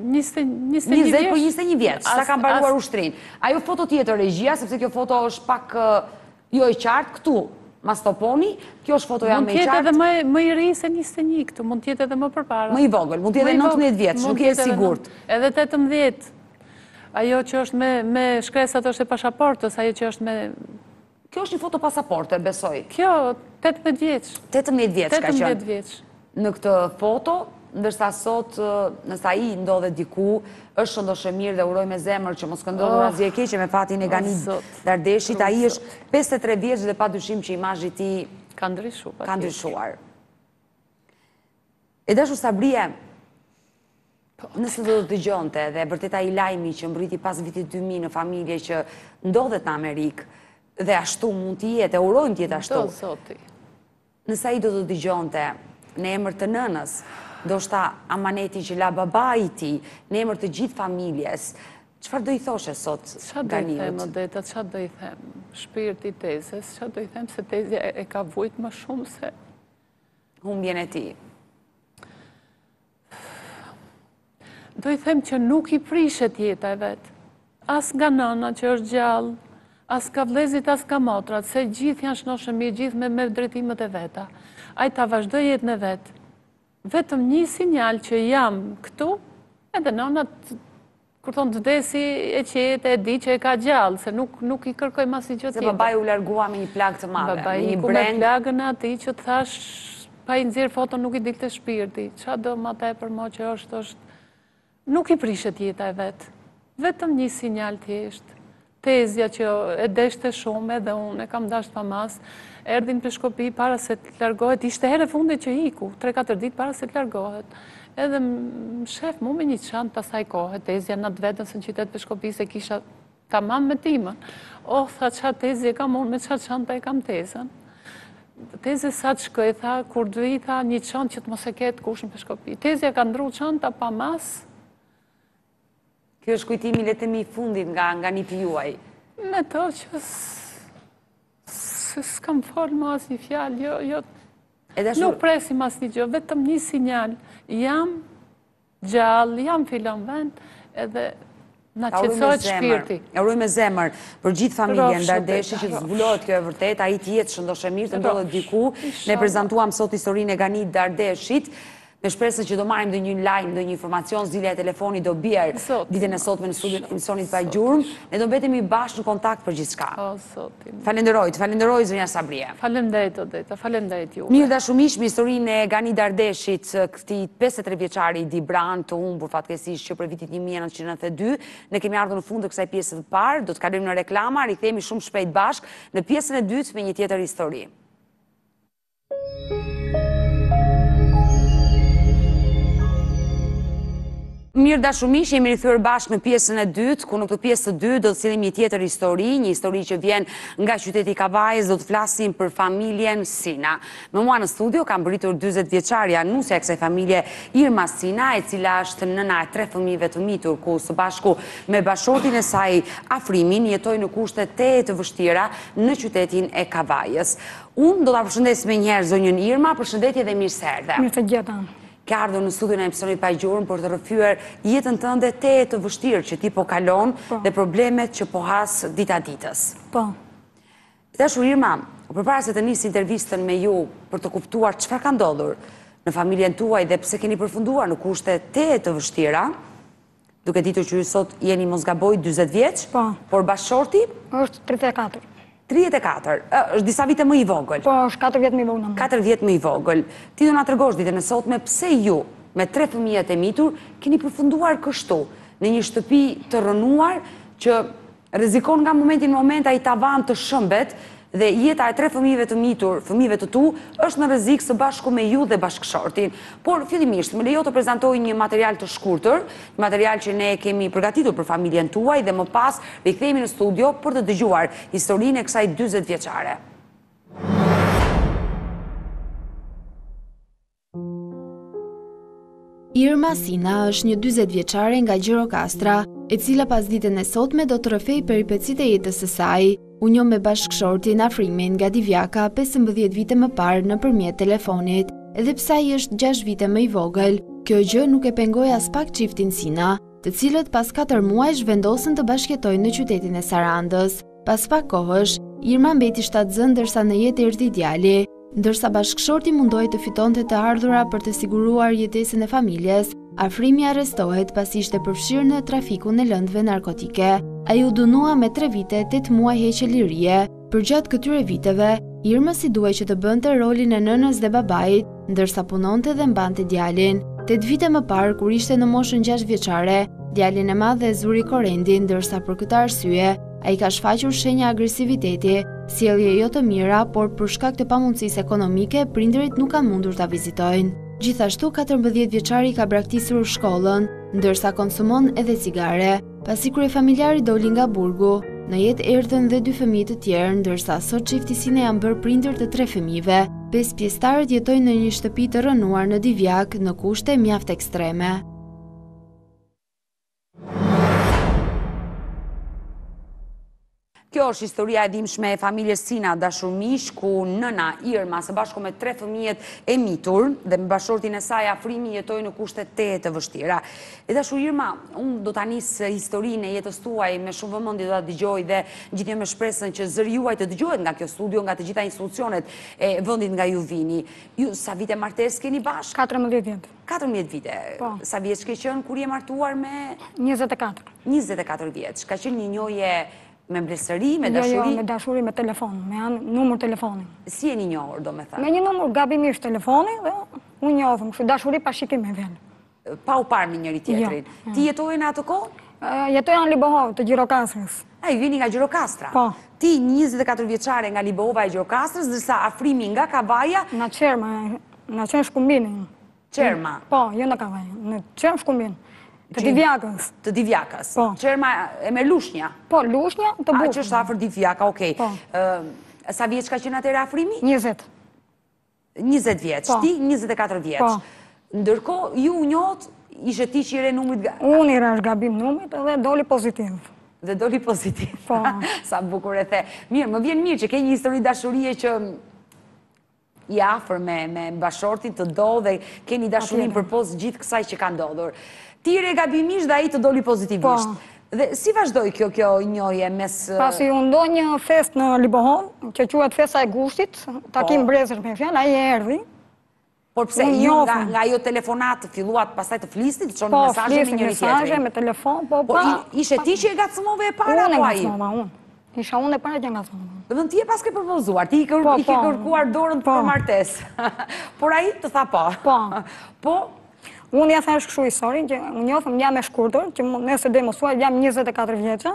njëzet për njëzet e një vjeç, sa ka mbaruar ushtrinë. Ajo foto tjetër regjia, sepse kjo foto është pak jo e qartë këtu. Mastoponi, kjo është fotoja me i qartë. Mund tjetë edhe më i ri se njëzet e një këtu, mund tjetë edhe më përpara. Më i vogël, mund tjetë edhe nëntëdhjetë vjeç, nuk je sigurt. Edhe tetëmbëdhjetë. Ajo që është me shkresat është e pasaportës, ajo që është me... Kjo është një foto pasaporte, besoj. Kjo, tetëmbëdhjetë vjeç. tetëmbëdhjetë vjeç ka qenë. tetëmbëdhjetë vjeç. Në këtë foto, ndërsa sot, nësa i ndodhe diku, është shëndoshë mirë dhe uroj me zemër që mos këndodhur asgjë e keqe me fatin e Gani Dardeshit. Ai është pesëdhjetë e tre vjeç dhe pa dyshim që imazhi i tij ka ndryshuar. Ka ndryshuar. E dashur Sabrie, nëse do të dëgjonte dhe vërtet ai lajmi që mbriti pas vitit dy mijë në familje që ndodhet në Amerikë dhe ashtu mund të jetë, e urojmë të jetë ashtu. Do zoti. Nëse ai do të dëgjonte në emër të nënës, ndoshta amaneti që la babai i tij, në emër të gjithë familjes, çfarë do i thoshe sot Ganiut? Çfarë do i them, Odeta, çfarë do i them? Shpirti i Tezës, çfarë do i them se Tezja e ka vujt më shumë se humbjen e tij. Do i them që nuk i prishet jeta e vet. As nga nëna që është gjallë, as ka vlezit, as ka motrat, se gjithë janë shnoshë mirë, gjithë me, me drejtimet e veta. Ai ta vazhdoj jetën e vetë. Vetëm një sinjal që jam këtu, edhe nëna, kur thonë të desi e qetë, e di që e ka gjallë, se nuk, nuk i kërkoj masi gjë tjetër. Se babai u largua me një plagë të madhe, babai me një ku breng. Me plagën ati që të thash, pa i nxjerr foton nuk i dilte shpirti. Qa do ma tepër mo që është, është... Nuk i prishet jeta e vetë. Vetëm një sinjal thjesht. Tezja që e deshte shumë edhe unë, e kam dasht pa mas, erdhin për shkopi para se të largohet, ishte herë e fundit që iku, tre katër ditë para se të largohet. Edhe më shef mu me një çantë pasaj kohë, Tezja në të vetën se në qytet për shkopi se kisha tamam me timën. Oh, tha qa Tezje kam unë, me qa çanta e kam Tezën. Tezja sa të shkoj, tha, kur du i tha një çantë që të mos e ketë kushën për shkopi. Tezja ka ndru çanta pa mas. Kjo është kujtimi le të themi i fundit nga nga nipi juaj. Me to që s'kam folë më asnjë fjalë, jo, jo, nuk presim asnjë gjë, vetëm një sinjal. Jam gjallë, jam filon vend, edhe na qetësohet shpirti. E uroj me zemër për gjithë familjen Dardeshi që të zbulohet kjo e vërtet, ai të jetë shëndoshë mirë, të ndodhet diku. Ne prezantuam sot historinë e Ganit Dardeshit. Me shpresën që do marrim ndonjë lajm, ndonjë informacion, zila e telefoni do bjerë ditën e sotme në studion e emisionit Pa Gjurmë. Ne do mbetemi bashkë në kontakt për gjithçka. Falenderoj, të falenderoj zonja Sabrie. Faleminderit Odeta, faleminderit ju. Mirë dashumish, me historinë e Ganit Dardeshit, këtij pesëdhjetë e tre vjeçari Dibran të humbur fatkeqësisht që për vitin një mijë e nëntëqind e nëntëdhjetë e dy, ne kemi ardhur në fund të kësaj pjese të parë, do të kalojmë në reklama, rikthehemi shumë shpejt bashkë në pjesën e dytë me një tjetër histori. Mirë dashumish, jemi rikthyer bashkë në pjesën e dytë, ku në këtë pjesë të dytë do të sillim një tjetër histori, një histori që vjen nga qyteti i Kavajës, do të flasim për familjen Sina. Me mua në studio kam mbërritur dyzet vjeçarja nusja e kësaj familje Irma Sina, e cila është nëna e tre fëmijëve të mitur, ku së bashku me bashortin e saj Afrimin jetoi në kushte teje të vështira në qytetin e Kavajës. Unë do ta përshëndes me njëherë zonjën Irma, përshëndetje dhe mirë se erdhe. Mirë të gjeta. Ka ardhur në studion e emisionit Pa Gjurmë për të rrëfyer jetën tënde teje të vështirë që ti po kalon dhe problemet që po has dita ditës. Po. Dashur Irma, përpara se të nis intervistën me ju për të kuptuar çfarë ka ndodhur në familjen tuaj dhe pse keni përfunduar në kushte teje të vështira, duke ditur që ju sot jeni mos gaboj dyzet vjeç, po, por bashorti është tridhjetë e katër. tridhjetë e katër, është disa vite më i vogël. Po, është katër vjet më i vogël. katër vjet më i vogël. Ti do na tregosh ditën e sotme pse ju me tre fëmijët e mitur keni përfunduar kështu në një shtëpi të rënuar që rrezikon nga momenti në moment ai tavan të shëmbet dhe jeta e tre fëmijëve të mitur, fëmijëve të tu, është në rrezik së bashku me ju dhe bashkëshortin. Por fillimisht, më lejo të prezantoj një material të shkurtër, një material që ne kemi përgatitur për familjen tuaj dhe më pas rikthehemi në studio për të dëgjuar historinë e kësaj dyzet vjeçare. Irma Sina është një dyzet vjeçare nga Gjirokastra, e cila pas ditën e sotme do të rrëfej peripecitë e jetës së saj. U njoh me bashkëshortin Afrimin nga Divjaka pesëmbëdhjetë vite më parë nëpërmjet telefonit, edhe pse ai është gjashtë vite më i vogël. Kjo gjë nuk e pengoi as pak çiftin Sina, të cilët pas katër muajsh vendosën të bashkëjetojnë në qytetin e Sarandës. Pas pak kohësh, Irma mbeti shtatzën ndërsa në jetë erdhi djali. Ndërsa bashkëshorti mundoi të fitonte të ardhura për të siguruar jetesën e familjes, Afrimi arrestohet pasi ishte përfshirë në trafikun e lëndëve narkotike. Ai u dënua me tre vite, tetë muaj heqje lirie. Përgjatë këtyre viteve, Irma si duhej që të bënte rolin e nënës dhe babait, ndërsa punonte dhe mbante djalin. tetë vite më parë, kur ishte në moshën gjashtë vjeçare, djalin e madh e zuri korrendi, ndërsa për këtë arsye, ai ka shfaqur shenja agresiviteti, sjellje jo të mira, por për shkak të pamundësisë ekonomike, prindërit nuk kanë mundur ta vizitojnë. Gjithashtu, katërmbëdhjetë vjeçari ka braktisur shkollën, ndërsa konsumon edhe cigare. Pasi kryefamiljari doli nga burgu, në jetë erdhën dhe dy fëmijë të tjerë, ndërsa sot çifti Sina janë bërë prindër të tre fëmijëve. Pesë pjesëtarët jetojnë në një shtëpi të rënuar në Divjak në kushte mjaft ekstreme. Kjo është historia e dimshme e familjes Sina, dashur miq, ku nëna Irma së bashku me tre fëmijët e mitur dhe me bashortin e saj Afrimi jetoi në kushte teje të vështira. E dashur Irma, unë do ta nis historinë e jetës tuaj me shumë vëmendje, do ta dëgjoj dhe gjithnjë me shpresën që zëri juaj të dëgjohet nga kjo studio, nga të gjitha institucionet e vendit nga ju vini. Ju sa vite martesë keni bashkë? katërmbëdhjetë vjet. katërmbëdhjetë vite. Po. Sa vjeç ke qenë kur je martuar me njëzet e katër. njëzet e katër vjeç. Ka qenë një njohje me mbledhëri, me dashuri? Jo, jo, me dashuri, me telefon, me anë numër telefoni. Si e një njohur, do me thënë? Me një numër gabimisht telefoni dhe unë njohëm, kështu dashuri pa shikim me vjen. Pa u parë me njëri tjetrin. Jo. Ti jetoi në atë kohë? Jetoja në Libohov, të Gjirokastrës. A, ju vini nga Gjirokastra? Po. Ti njëzet e katër vjeçare nga Libohova e Gjirokastrës, dërsa Afrimi nga Kavaja? Në Qerma, në Qermë Shkumbini. Qerma? Po, jo në Kavaja, në Qermë Shkumbini. Të Divjakës. Të Divjakës. Po. Qerma e me Lushnja? Po, Lushnja të A, Bukës. që është afër Divjaka, okej. Po. Sa vjeç ka qenë atëherë Afrimi? njëzet. njëzet vjeç. Po. Ti njëzet e katër vjeç. Po. Ndërkohë, ju njohët ishe ti që i re numrit... Unë i rash gabim numrit edhe doli pozitiv. Dhe doli pozitiv. Po. Sa bukur e the. Mirë, më vjen mirë që ke një histori dashurie që i afër me, me bashortin të do dhe keni dashurin për pos gjithë kësaj që ka ndodhur. Ti i re gabimisht dhe ai të doli pozitivisht. Po. Dhe si vazhdoj kjo kjo njohje mes... Pasi u ndo një fest në Libohov, që quhet Festa e Gushtit, takim brezësh me fjalë, ai erdhi. Por pse Unë ju nga, njohëm. nga ajo telefonat filluat pastaj të flisnit, të çoni Po, mesazhe me flisim njëri mesazhe tjetrin. me telefon, po Po pa. i- ishe ti që e gacmove e para Unë e apo ai? ngacmova, unë. Isha unë e para që ngacmova. Do të ti e pas ke propozuar, ti i kër- Po, i ke po. kërkuar dorën Po. për martesë. Por ai të tha po. Po. Po, Unë ja thash kështu historin që unë njohëm jam e shkurtër, që mu- nëse dhe mosuar jam njëzet e katër vjeçë.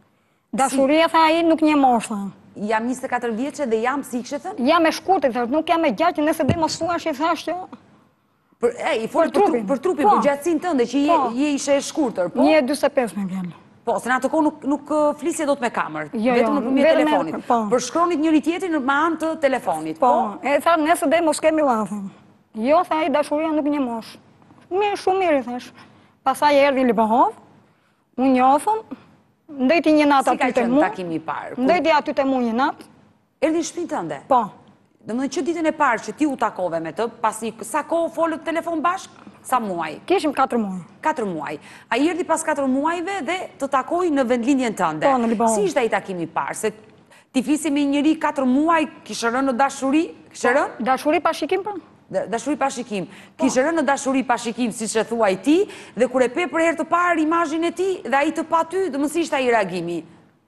Dashuria tha ai nuk një moshë. jam njëzet e katër vjeçë dhe jam si kështë thënë? Jam e shkurtër, thash, nuk jam e gjatë, që nëse dhe mosuar që i thash që Për, e, i folë Për për, trupin. tru- për trupin, Po. për gjatësin tënde, që je, Po. je ishe e shkurtër, po? një e dyzet e pesë me vjen. Po, se në atë kohë nuk, nuk uh, flisje do të me kamerë, Jo, jo, vetëm në përmjet vetëm me- telefonit. po. Për shkronit njëri tjetrin me anë të telefonit, Po, po? e tha nëse dhe mos kemi lathin. Jo, tha ai dashuria nuk një mosh. Mirë, shumë mirë, i thash. Pasaj erdhi Libohov, unë njohëm, ndeti një natë Si ka aty të qenë mu, takimi i parë? ndeti aty të mu një natë, Erdhi në shtëpinë tënde? po, Domethënë që ditën e parë që ti u takove me të, pas një sa kohë folët telefon bashk? Sa muaj? kishim katër muaj. Katër muaj. Ai erdhi pas katër muajve dhe të takoi në vendlinjen tënde. Po, në Libanon. Si ishte ai takimi i parë? Se ti flisi me njëri katër muaj, kishe rënë në dashuri? Kishe rënë? Dashuri pa shikim pra? Da- Dashuri pa shikim. Kishe rënë në dashuri pa shikim, siç e thuaj ti, dhe kur e pe për herë të parë imazhin e tij dhe ai të pa ty, do më si ishte ai reagimi?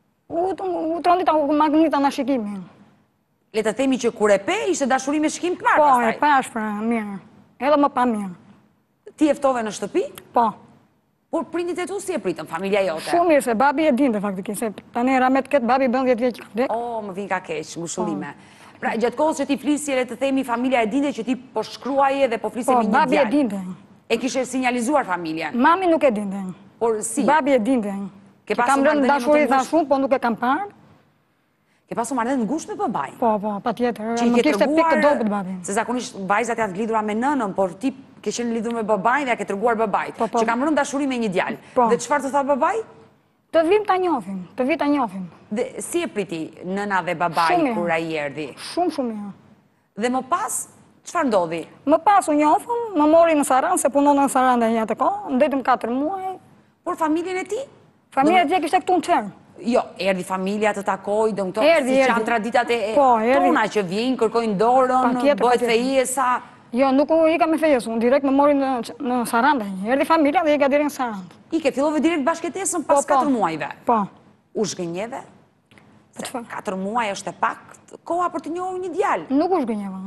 U u trondita u magnita në shikimin. Le të themi që kur e pe, ishte dashuri me shikim të parë Po, e pastaj. pash pra, mirë. Edhe më pa mirë. Ti e ftove në shtëpi, Po, por prindit e tu si e pritën, familja jote? shumë mirë se babi e dinte faktikisht, se tani ramet këtë babi bën dhjetë vjeç ka vdek. O, më vin ka keq, mbushëllime. Pra, gjatë kohës që ti flisje, le të themi, familja e dinte që ti po shkruaje dhe po flisje Po, me një babi e djalë. dinte. E kishe sinjalizuar familjen. Mami nuk e dinte. Por si? Babi e dinte. Ke Që pasur kam rënë marrëdhënie më të dashuri tha ngushtë? shumë, po nuk e kam parë. Ke pasu marrëdhënie të ngushtë me babaj. Po, po, patjetër. Që i Më ke kishte pikë të treguar, dobët babi. se zakonisht vajzat janë të lidhura me nënën, por ti ke qenë lidhur me babajin dhe ja ke treguar babajt, Po, po. që kam rënë dashuri me një djalë. Po. Dhe çfarë të tha babaj? Të vim ta njohim, të vi ta njohim. Dhe si e priti nëna dhe babai Shumë mirë. kur ai erdhi? Shumë, shumë mirë. Dhe më pas, çfarë ndodhi? Më pas u njohëm, më mori në Saran, se punon në Saran dhe një atë kohë, ndetëm katër muaj. Por familjen e ti? Familja e tje kishte këtu në Çerm. Jo, erdi familja të takoj, do më to, Erdi, si që erdi. janë traditat e Po, erdi. tona që vijnë, kërkojnë dorën, Patjetër, bëhet patjetër. fejesa. Jo, nuk u ika me fejes, unë direkt më mori në, në Saran dhe një. Erdi familja dhe ika direkt në Saran. I ke fillove direkt bashkëtesën pas Po, po. katër muajve. Po, U shgënjeve? po të fa. Katër muaj është e pak koha për të njohur një djalë. Nuk u shgënjeva.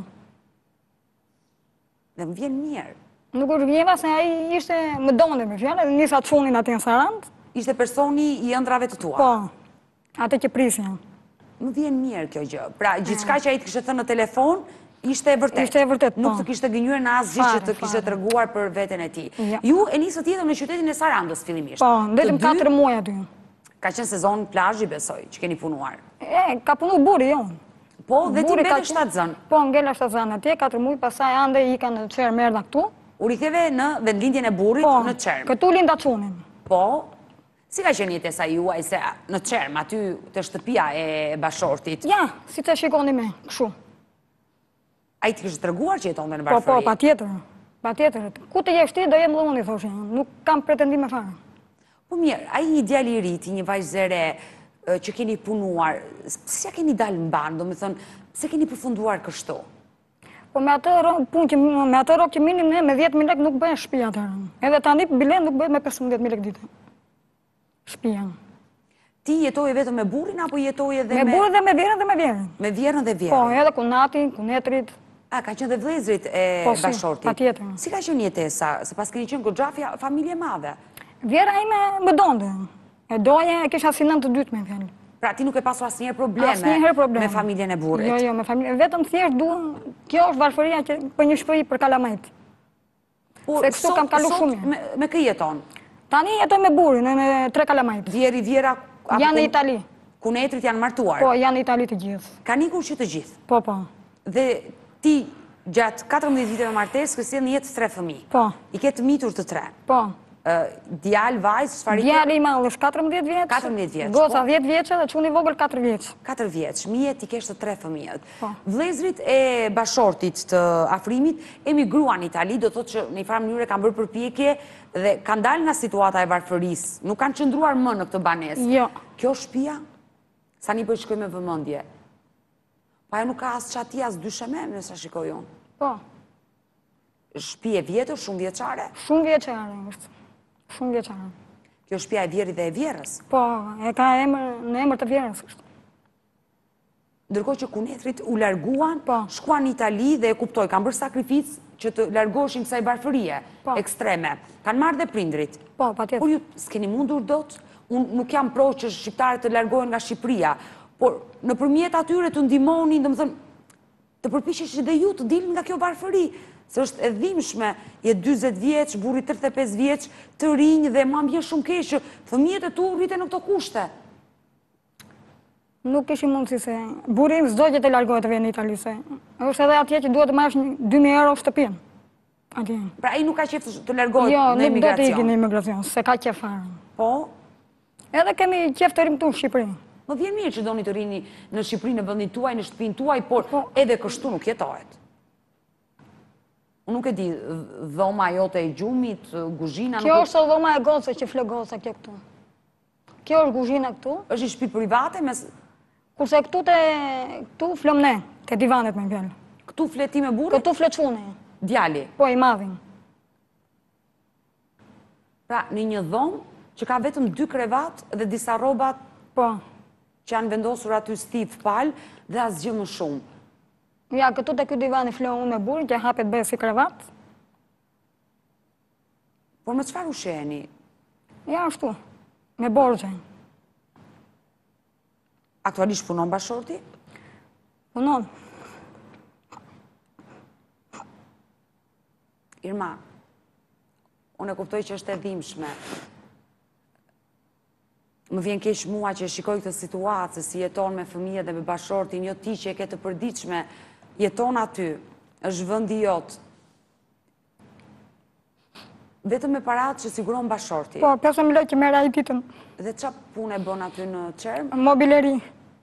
Dhe më vjen mirë. Nuk u shgënjeva se ai ishte më donde me fjalë, dhe nisa të funin aty në Sarand. Ishte personi i ëndrave të tua. Po, atë që prisja. Më vjen mirë kjo gjë. Pra, gjithçka që ai të kishte thënë në telefon, ishte e vërtet. Ishte e vërtet, po. Nuk të kishte gënjur në asgjë që Fare, të kishte fare. treguar për veten e tij. Ja. Ju e nisët jetën në qytetin e Sarandës fillimisht. Po, Të ndetëm dy, katër muaj aty. Ka qenë sezon plazhi, besoj, që keni punuar. E, ka punu buri, jo. Po, dhe ti Buri ka mbete qenë- shtatë zënë. Po, ngella shtatë zënë atje, katër muaj, pasaj ande ika në Çerm erdha këtu. U riktheve në vendlindjen e burrit Po, në Çerm. këtu linda çunin. Po, si ka qenë jetesa juaj se në Çerm, aty të shtëpia e bashortit? Ja, si që shikoni me, këshu. Ai ti kishte treguar që jetonte në Po, po, varfëri? pa tjetër. Pa tjetër. Ku të jesh ti, do jem dhe unë, i thoshin. Nuk kam pretendime fare. Po mirë, ai një djalë i ri, ti një vajzë e re, e, që keni punuar, si ja keni dalë mban, do me thënë, pse keni përfunduar kështu? Po me atë ro- punë që me atë rokë që minim ne me dhjetë mijë lekë nuk bëhet shtëpia atëherë. Edhe tani bilet nuk bëhet me pesëmbëdhjetë mijë lekë ditë. Shtëpia. Ti jetoje vetëm me burrin apo jetoje dhe Me me burrë dhe me vjerën dhe me vjerën. me vjerën dhe Po, vjerën? edhe kunatin, kunetrit. A, ka qenë dhe vëllezrit e Po, si, bashortit? patjetër. Si ka qenë jetesa? Se pas keni qenë goxha fja- familje madhe. Vjera ime më donde. E doja e kisha si nën të dytë me fjalë. Pra ti nuk e pasur asnjëherë probleme, Asnjëherë probleme. me familjen e burrit. Jo, jo, me familjen. Vetëm thjesht duan, kjo është varfëria që për një shtëpi për kalamajt. Por Se kështu sot- kam kalu sot shumë. Me, me kë jeton? Tani jetoj me burrin, e me tre kalamajt. Vjeri, vjera... apo Janë në kun- Itali. Kunetrit janë martuar. Po, janë në Itali të gjithë. Kanë ikur që të gjithë. Po, po. Dhe ti gjatë katërmbëdhjetë viteve martesë, kësë sjell në jetë tre fëmijë. Po. I ke të mitur të tre. Po. Djalë, vajzë, çfarë i ke? Djali i madh është katërmbëdhjetë vjeç. katërmbëdhjetë vjeç. Goca dhjetë vjeçë dhe çuni i vogël katër vjeç. katër vjeç. Fëmijët ti kesh të tre fëmijët. Po. Vëllezrit e bashortit të afrimit emigruan në Itali, do thotë që në një farë mënyrë kanë bërë përpjekje dhe kanë dalë nga situata e varfërisë. Nuk kanë qëndruar më në këtë banesë. Jo. Kjo shtëpia sa një po shkoj me vëmendje. Pa ajo nuk ka as çati as dysheme, nëse shikoj unë. Po. Shtëpi e vjetër, shumë vjeçare. Shumë vjeçare është. Shumë vjeçare. Kjo shtëpia e vjerit dhe e vjerës. Po, e ka emër në emër të vjerës është. Ndërkohë që kunetrit u larguan, Po. shkuan në Itali dhe e kuptoj, kanë bërë sakrificë që të largoshin kësaj barfërie Po. ekstreme. Kanë marrë dhe prindrit. Po, patjetër. Por ju s'keni mundur dot? Unë nuk jam pro që shqiptarët të largohen nga Shqipëria, por nëpërmjet atyre të ndihmonin, domethënë, të përpiqesh dhe ju të dilni nga kjo barfëri, se është e dhimbshme, je dyzet vjeç, burri tridhjetë e pesë vjeç, të rinj dhe mua më bjen shumë keq që fëmijët e tu rriten në këto kushte. Nuk kishim mundësi se burri im s'do që të largohet të vjen në Itali se është edhe atje që duhet të marrësh dy mijë euro shtëpinë. Atje. Pra ai nuk ka qef të largohet Jo, në nuk do të ikin emigracion. në imigracion, se ka qef fare. Po, Edhe kemi qef të rim këtu në Shqipëri. më vjen mirë që doni të rini në Shqipëri, në vendin tuaj, në shtëpinë tuaj, por edhe kështu nuk jetohet. Unë nuk e di, dhoma jote e gjumit, guzhina... Kjo është dhoma e goca që fle goca kjo këtu. Kjo është guzhina këtu, është një shtëpi private, mes... kurse këtu te këtu flëm ne, te divanet me fjalë. Këtu fleti me burri, Këtu fle çuni. djali. Po i madhin. Pra, në një dhomë që ka vetëm dy krevat dhe disa rrobat Po. që janë vendosur aty stiv pal dhe asgjë më shumë. Ja, këtu te ky divani fle unë me burrin që hapet bëhet si krevat. Por me çfarë ushqeheni? Ja, ashtu. Me borxhe. Aktualisht punon bashorti? Punon. Irma, unë e kuptoj që është e dhimbshme. Më vjen keq mua që shikoj këtë situatë, se si jeton me fëmijët dhe me bashortin, jo ti që e ke të përditshme, jeton aty, është vendi jot. Vetëm me paratë që siguron bashorti. Po, pesë mijë lekë që merr ai ditën. Dhe ç'a punë e bën aty në Çerm? Mobileri.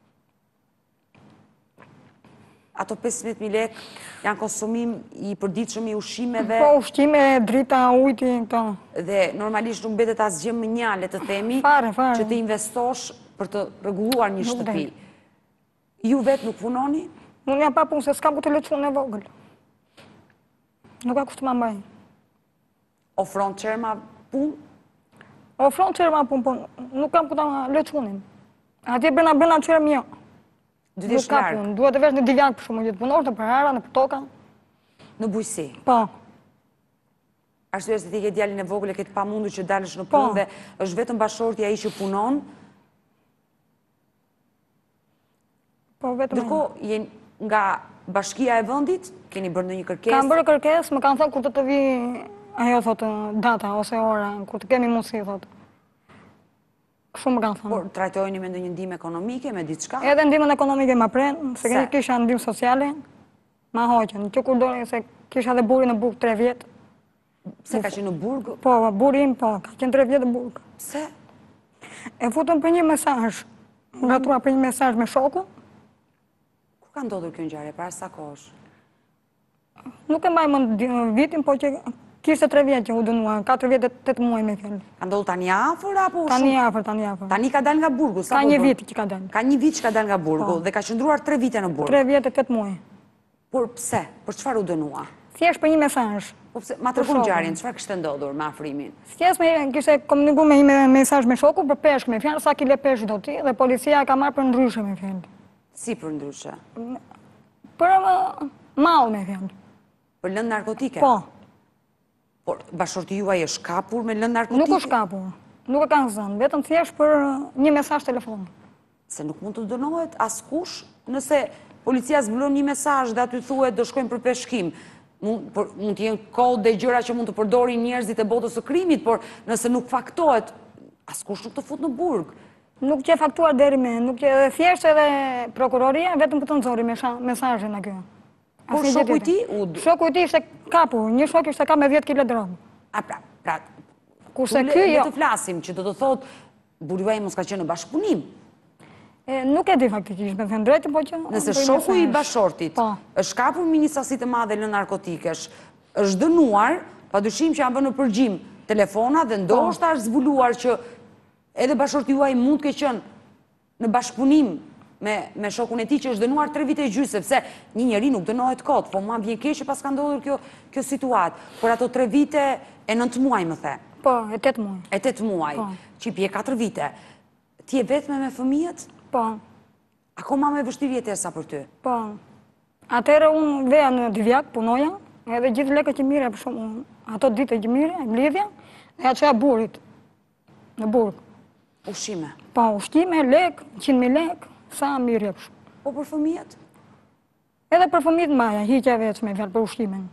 Ato pesëmbëdhjetë mijë lekë janë konsumim i përditshëm i ushqimeve. Po, ushqime, drita, ujti, këto. Dhe normalisht nuk mbetet asgjë më njale të themi Fare, fare. që të investosh për të rregulluar një Nuk shtëpi. del. Ju vetë nuk punoni? Unë jam pa punë se s'kam ku të lëçun e vogël. Nuk ka kush të ma mbaj. Ofron Çerma punë? Ofron çerma punë, po nuk kam ku ta lëçunin. Atje brenda brenda çerm jo. Dy Nuk ditë ka larg, punë. Duhet të vesh në divan për shkakun që të punosh në përhara, në toka. në bujqësi. Po. Arsyeja se ti ke djalin e vogël e ke të pamundur që dalësh në Po. punë dhe është vetëm bashorti ai që punon. Po vetëm. Ndërkohë jeni nga bashkia e vendit, keni bërë ndonjë kërkesë? Kam bërë kërkesë, më kanë thënë kur të të vi ajo thotë data ose ora, kur të kemi mundësi thotë. Kështu më kanë thënë. Por trajtojeni me ndonjë ndihmë ekonomike, me diçka? Edhe ndihmën ekonomike ma pren, se Se? keni kisha ndihmë sociale, ma hoqën. Që kur doli se kisha dhe burri në burg tre vjetë. Pse ka qenë në burg? Po, burri im, po, ka qenë tre vjetë në burg. Pse? E futën për një mesazh, ngatrua për një mesazh me shoku, Ku ka ndodhur kjo ngjarje para sa kohësh? nuk e mbaj mend di- vitin, po që kishte tre vjetë që u dënua, katër vjetë e tetë muaj me fjalë. Ka ndodhur tani afër apo Tani shumë? afër, tani afër. Tani ka dalë nga burgu, sa Ka po një bën? vit që ka dalë. Ka një vit që ka dalë nga burgu Po. dhe ka qëndruar tre vite në burg. Tre vjetë e tetë muaj. Por pse? Për çfarë u dënua? Thjesht për një mesazh. Po pse? Ma Për tregon shokun. ngjarjen, çfarë kishte ndodhur me afrimin? Thjesht me kishte komunikuar me një mesazh me shoku për peshk me fjalë sa kile peshk do ti dhe policia ka marrë për ndryshe me fjalë. Si për ndryshe? Për uh, mall me fjalë. Për lëndë narkotike? Po, Por bashorti juaj është kapur me lëndë narkotike? nuk është kapur. Nuk e kanë zënë, vetëm thjesht për uh, një mesazh telefon. Se nuk mund të dënohet askush nëse policia zbulon një mesazh dhe aty thuhet do shkojmë për peshkim. Mund, por, mund të jenë kod dhe gjëra që mund të përdorin njerëzit e botës së krimit, por nëse nuk faktohet, askush nuk të fut në burg. Nuk që e faktuar deri me, nuk që edhe thjesht edhe prokuroria vetëm për të nxori me mesazhin e kjo. Por Asnjë gjë shoku i ti? tjetër. u- Shoku i ti ishte kapur, një shok ishte ka me dhjetë kilo drogë. A pra, pra, Kurse tu le- ky le jo. të flasim që do të thotë burri juaj mos ka qenë në bashkëpunim. E, nuk e di faktikisht, me thënë drejtë, po që... Nëse po i shoku i mesazh. bashortit Po. është kapur me një sasi të madhe në narkotikesh, është dënuar, pa dyshim që janë vënë në përgjim telefona dhe ndoshta është zbuluar që edhe bashorti juaj mund të ketë qenë në bashkëpunim me, me shokun e tij që është dënuar tre vite e gjysmë, sepse një njeri nuk dënohet kot, po mua vjen keq që pas ka ndodhur kjo, kjo situatë. Por ato tre vite e nëntë muaj më the, Po, e tetë muaj. e tetë muaj, Po. që i pje katër vite. Ti je vetme me fëmijët? Po, Akoma me vështirë jetesa për ty? po. Atëherë unë veja në Divjak, punoja, edhe gjithë lekët që mire, për shumë, ato ditë që mire, mlidhja, e atë qoja burit, në burg. Ushime. Po, ushtime, lek, qind mijë lek, sa mirë jepsh. Po për fëmijët? Edhe për fëmijët maja, hiqja veç me fjalë për ushtimin.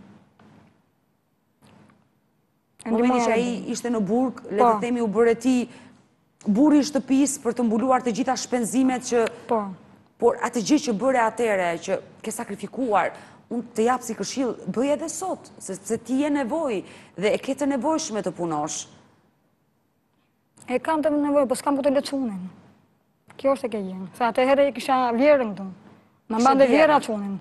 E Momenti ndihmoja që ai edhe. ishte në burg, le Po. të themi u bërë ti burri i shtëpisë për të mbuluar të gjitha shpenzimet që... Po, Por atë gjë që bëre atere, që ke sakrifikuar, unë të japë si këshill, bëj edhe sot, sepse ti je nevojë dhe e ke të nevojshme të punosh. e kam të nevojë, po s'kam ku të lecunin. Kjo është e ke gjenë. Se atëherë i kisha vjerën këtu. Më Kishe mbante vjera vjerën. çunin.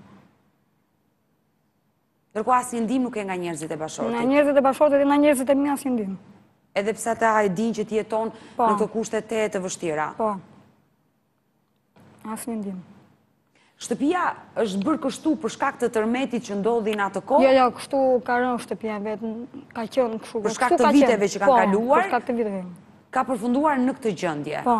Ndërkohë asnjë ndihmë nuk e nga njerëzit e Na bashortit. njerëzit e bashortit dhe na njerëzit e mi asnjë ndim. Edhe pse ata e dinë që ti jeton Po. në këto kushte te të vështira. Po. Asnjë ndim. Shtëpia është bërë kështu për shkak të tërmetit që ndodhi në atë kohë? Jo, jo, kështu ka rënë shtëpia vetë, ka qenë kështu. Për shkak kështu të ka viteve qenë. që kanë Po, kaluar? Për shkak të viteve. Ka përfunduar në këtë gjendje. Po.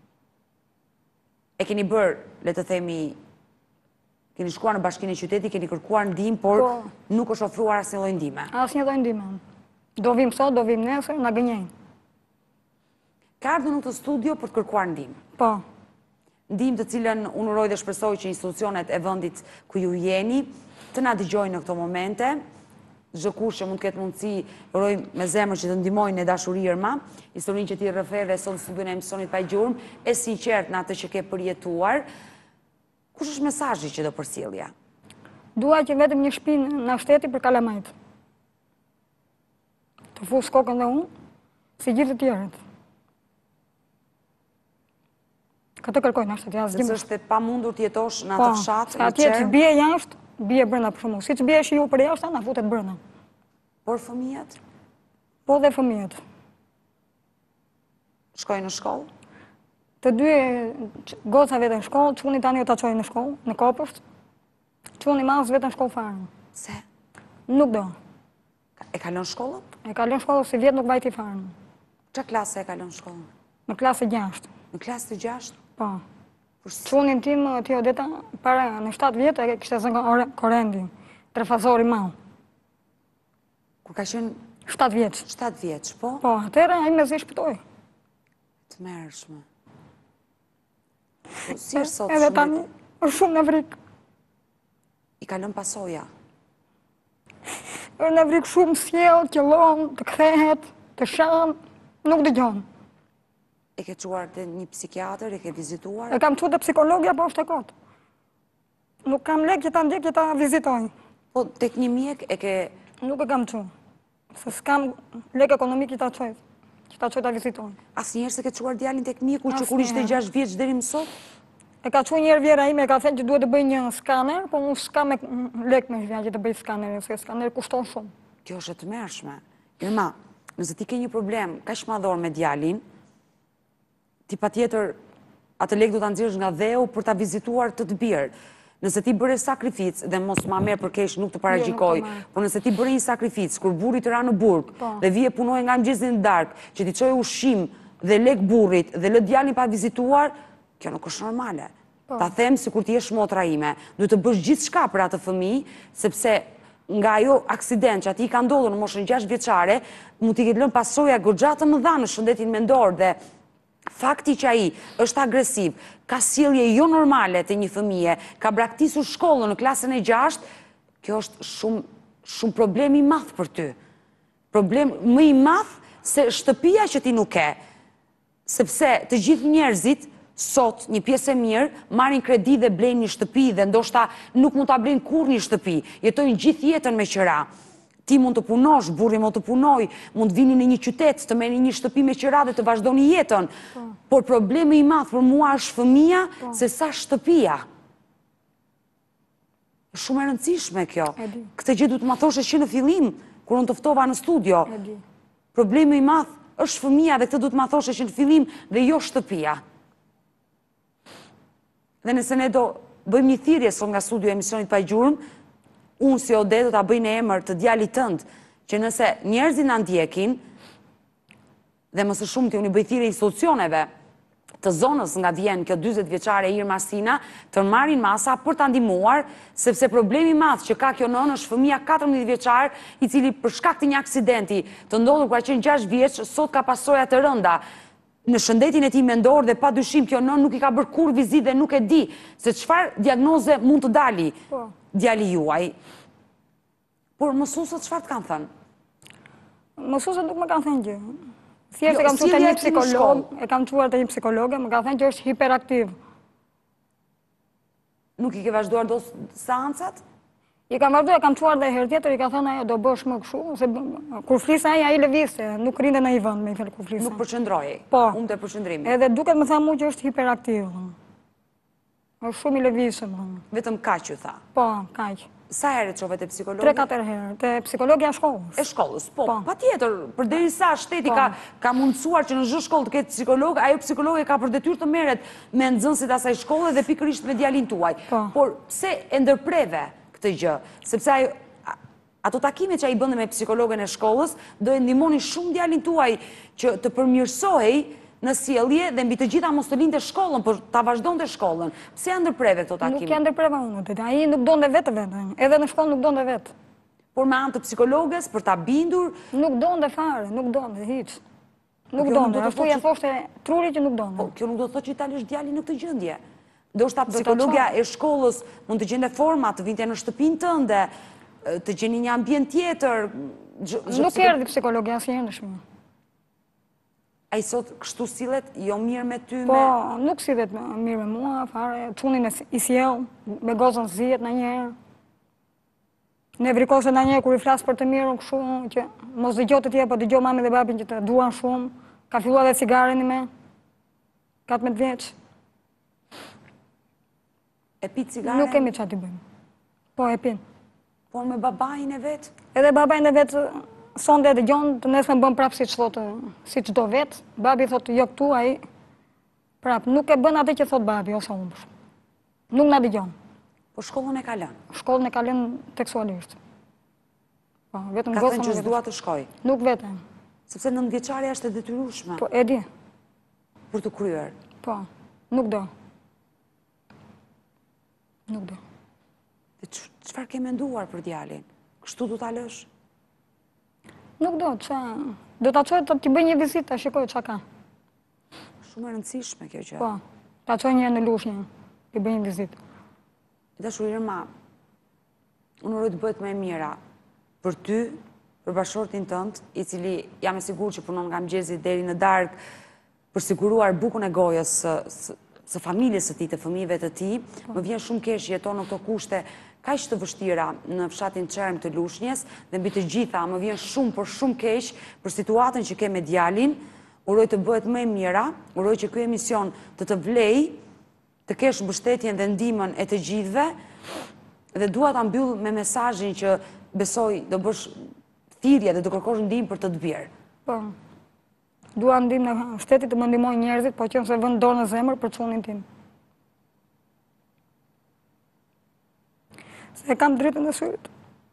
E keni bërë, le të themi, keni shkuar në bashkinë e qytetit, keni kërkuar ndihmë, por Po. nuk është ofruar asnjë lloj ndihme. Asnjë lloj ndihme. Do vim sot, do vim nesër, na gënjejnë. Ka ardhur në këtë studio për të kërkuar ndihmë. Po. Ndihmë të cilën unë uroj dhe shpresoj që institucionet e vendit ku ju jeni të na dëgjojnë në këto momente. Çdo kush që mund të ketë mundësi, uroj me zemër që të ndihmojnë në dashuri Irma, historinë që ti rrëfeve sot në studion e emisionit pa gjurmë, e sinqert në atë që ke përjetuar. Kush është mesazhi që do përcjellja? Dua që vetëm një shtëpi në shteti për kalamajt. Të fus kokën dhe unë, si gjithë të tjerët. Këtë kërkojnë ashtë të Sepse jasë është e pamundur të jetosh në Po, atë fshat, se në atje që qerë, bie jashtë, bie brenda për shumë. Si që bie shi ju për jashtë, na futet brenda. por fëmijët Po dhe fëmijët. shkojnë në shkollë. Të dy q- goca vetën në shkollë, çuni tani do ta çojnë në shkollë, në Kopësht. Çuni mas vetën në shkollë fare. Se? Nuk do. E kalon shkollën? E kalon shkollë si vjet nuk vajti fare. Çfarë klase e kalon shkollën? Në klasë gjashtë. Në klasë të gjashtë? Po. Por s- Çunin tim ti Odeta para në shtatë vjet e kishte zënë ore- korendi, trefazori madh. Kur ka qenë shtatë vjeç. shtatë vjeç, po? Po, atëherë ai më zi shpëtoi. Të mërshme. Po, si është sot Edhe shumë tani është shumë në vrik. i kalon pasoja? Është në vrik shumë sjell, qëllon, të kthehet, të shan, nuk dëgjon. E ke quar të një psikiatër, e ke vizituar? E kam çu te psikologja, po është e kot. Nuk kam lek që ta ndjek që ta vizitoj. Po, tek një mjek e ke... Nuk e kam çu. Se s'kam lek ekonomik që ta çoj. Që ta çoj ta vizitoj. Asnjëherë se ke quar djalin tek mjeku që kur Asnjëherë. ishte gjashtë vjeç deri më sot? E ka çu njerë vjera ime, e ka thënë që duhet të bëj një skaner, po unë s'kam me lek me shvja që të bëj skaner, se skaner kushton shumë. Kjo është e të mërshme. Irma, nëse ti ke një problem kaq madhor me djalin, ti patjetër atë lek do ta nxjerrësh nga dheu për ta vizituar të të birë. Nëse ti bëre sakrificë dhe mos ma merr për keq, nuk të paragjikoj, Jo, nuk të marr. por nëse ti bëre një sakrificë kur burri të ra në burg Po. dhe vije punoj nga mëngjesi në darkë, që ti çoj ushqim dhe lek burrit dhe lë djalin pa vizituar, kjo nuk është normale. Po. Ta them sikur ti je motra ime, duhet të bësh gjithçka për atë fëmijë, sepse nga ajo aksident që ati ka ndodhur në moshën gjashtë vjeçare, mund t'i ketë lënë pasoja goxha të mëdha në shëndetin mendor dhe fakti që ai është agresiv, ka sjellje jo normale të një fëmije, ka braktisur shkollën në klasën e gjashtë, kjo është shumë shumë problem i madh për ty. Problem më i madh se shtëpia që ti nuk ke. Sepse të gjithë njerëzit sot një pjesë e mirë marrin kredi dhe blejnë një shtëpi dhe ndoshta nuk mund ta blejnë kurrë një shtëpi, jetojnë gjithë jetën me qira. Ti mund të punosh, burri mund të punoj, mund të vini në një qytet, të merrni një shtëpi me qira dhe të vazhdoni jetën. Por problemi i madh për mua është fëmia se sa shtëpia. Është shumë e rëndësishme kjo. Këtë gjë duhet të ma thoshe që në fillim, kur unë të ftova në studio. Problemi i madh është fëmia dhe këtë duhet të ma thoshe që në fillim dhe jo shtëpia. Dhe nëse ne do bëjmë një thirrje sot nga studio e emisionit Pa Gjurmë, unë si Ode do ta bëj në emër të djalit tënd, që nëse njerëzit na ndjekin, dhe më së shumti unë i bëj thirrje institucioneve të zonës nga vjen kjo dyzet vjeçare Irma Sina, të marrin masa për ta ndihmuar, sepse problemi i madh që ka kjo nënë është fëmia katërmbëdhjetë vjeçar, i cili për shkak të një aksidenti të ndodhur kur ka qenë gjashtë vjeç, sot ka pasoja të rënda. Në shëndetin e tij mendor dhe padyshim kjo nënë nuk i ka bërë kurrë vizitë dhe nuk e di se çfarë diagnoze mund të dali djali juaj. Por mësuesët çfarë të kanë thënë? Mësuesët nuk më kanë thënë gjë. Thjesht e kam thënë te një psikolog, e kam çuar te një psikologe, më ka thënë që është hiperaktiv. Nuk i ke vazhduar do seancat? I kam vazhduar, e kam çuar dhe herë tjetër, i ka thënë ajo do bësh më kështu, se kur flis ai ai lëvizte, nuk rinte në një vend me fjalë kur flis. Nuk përqendrohej. Po. Humte përqendrimin. Edhe duket më tha mua që është hiperaktiv. Është shumë i lëvizshëm. Vetëm kaq ju tha. Po, kaq. Sa herë çove te psikologi? tre katër herë, te psikologja e shkollës. E shkollës, po, patjetër, përderisa shteti ka ka mundësuar që në çdo shkollë të ketë psikolog, ajo psikologe ka për detyrë të merret me nxënësit e asaj shkolle dhe pikërisht me djalin tuaj. Por pse e ndërpreve këtë gjë? Sepse ajo ato takimet që ai bënte me psikologen e shkollës do e ndihmonin shumë djalin tuaj që të përmirësohej në sjellje dhe mbi të gjitha mos të lindte shkollën, por ta vazhdonte shkollën. Pse ja ndërpreve këto takime? Nuk ja ndërpreva unë, ai nuk donte vetë vetë, edhe në shkollë nuk donte vetë. Por me anë të psikologes për ta bindur, nuk donte fare, nuk donte hiç. Nuk donte, ashtu ja thoshte truri që nuk donte. Po kjo nuk do të thotë që ta lësh djalin në këtë gjendje. Ndoshta psikologja e shkollës mund të gjente forma të vinte në shtëpinë tënde, të gjeni një ambient tjetër. Nuk erdhi psikologja asnjëherë në shtëpi. Ai sot kështu sillet jo mirë me ty me? Po, nuk sillet mirë me mua, fare, çunin i sjell, me gozën zihet ndonjëherë. Ne vrikose ndonjëherë kur i flas për të mirën kështu që mos dëgjoj të tjerë, po dëgjoj mamën dhe babin që të duan shumë. Ka filluar edhe cigaren me katërmbëdhjetë vjeç. E pi cigaren? Nuk kemi çfarë të bëjmë. Po, e pin. Por me babain e vet? Edhe babain e vet sonde dëgjon, të nesër bën prapë siç thotë, si çdo vet. Babi thotë jo këtu, ai prap nuk e bën atë që thot babi ose unë. Nuk na dëgjon. Po shkollën e ka lënë? Shkollën e ka lënë tekstualisht. Po, vetëm gocën që s'dua të shkoj. Nuk vetëm. Sepse nëntëvjeçaria është e detyrueshme. Po, e di. Për të kryer. Po, nuk do. Nuk do. Dhe çfarë ke menduar për djalin? Kështu do ta lësh? Nuk do, që... Do ta çoj të t'i bëj një vizitë, ta shikoj çka ka. Shumë e rëndësishme kjo gjë. Po, ta çoj një në Lushnjë, t'i bëj një vizitë. Dashur Irma, unë uroj të bëhet më e mira për ty, për bashortin tënd, i cili jam e sigurt që punon nga mëngjesi deri në darkë për siguruar bukën e gojës së së familjes së tij, të fëmijëve të tij. Më vjen shumë keq jeton në këto kushte kaq të vështira në fshatin Çerm të Lushnjës dhe mbi të gjitha më vjen shumë por shumë keq për situatën që ke me djalin. Uroj të bëhet më e mira, uroj që ky emision të të vlej, të kesh mbështetjen dhe ndihmën e të gjithëve dhe dua ta mbyll me mesazhin që besoj do bësh thirrje dhe do kërkosh ndihmë për të të bjerë. Po. Dua ndihmë në shtetit të më ndihmojnë njerëzit, po që nëse vënë dorë në zemër për çunin tim. Se kam dritën e syrit.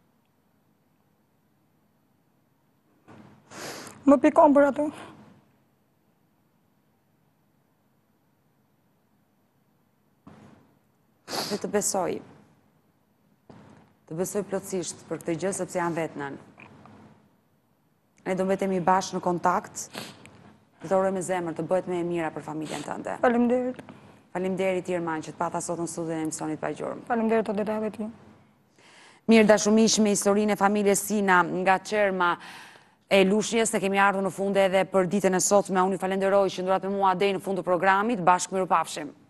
Më pikon për atë. Dhe të besoj. Të besoj plotësisht për këtë gjë, sepse janë vetënën. Ne do mbetemi bashkë në kontakt. Dhe të uroj me zemër të bëhet më e mira për familjen tënde. Faleminderit. Faleminderit Irma që të pata sot në studion e emisionit Pa Gjurmë. Faleminderit të detajeve ti. Mirë dashur miq, me historinë e familjes Sina nga Çerma e Lushnjës, ne kemi ardhur në fund edhe për ditën e sotme. Unë ju falenderoj që ndurat me mua deri në fund të programit. Bashkë mirupafshim.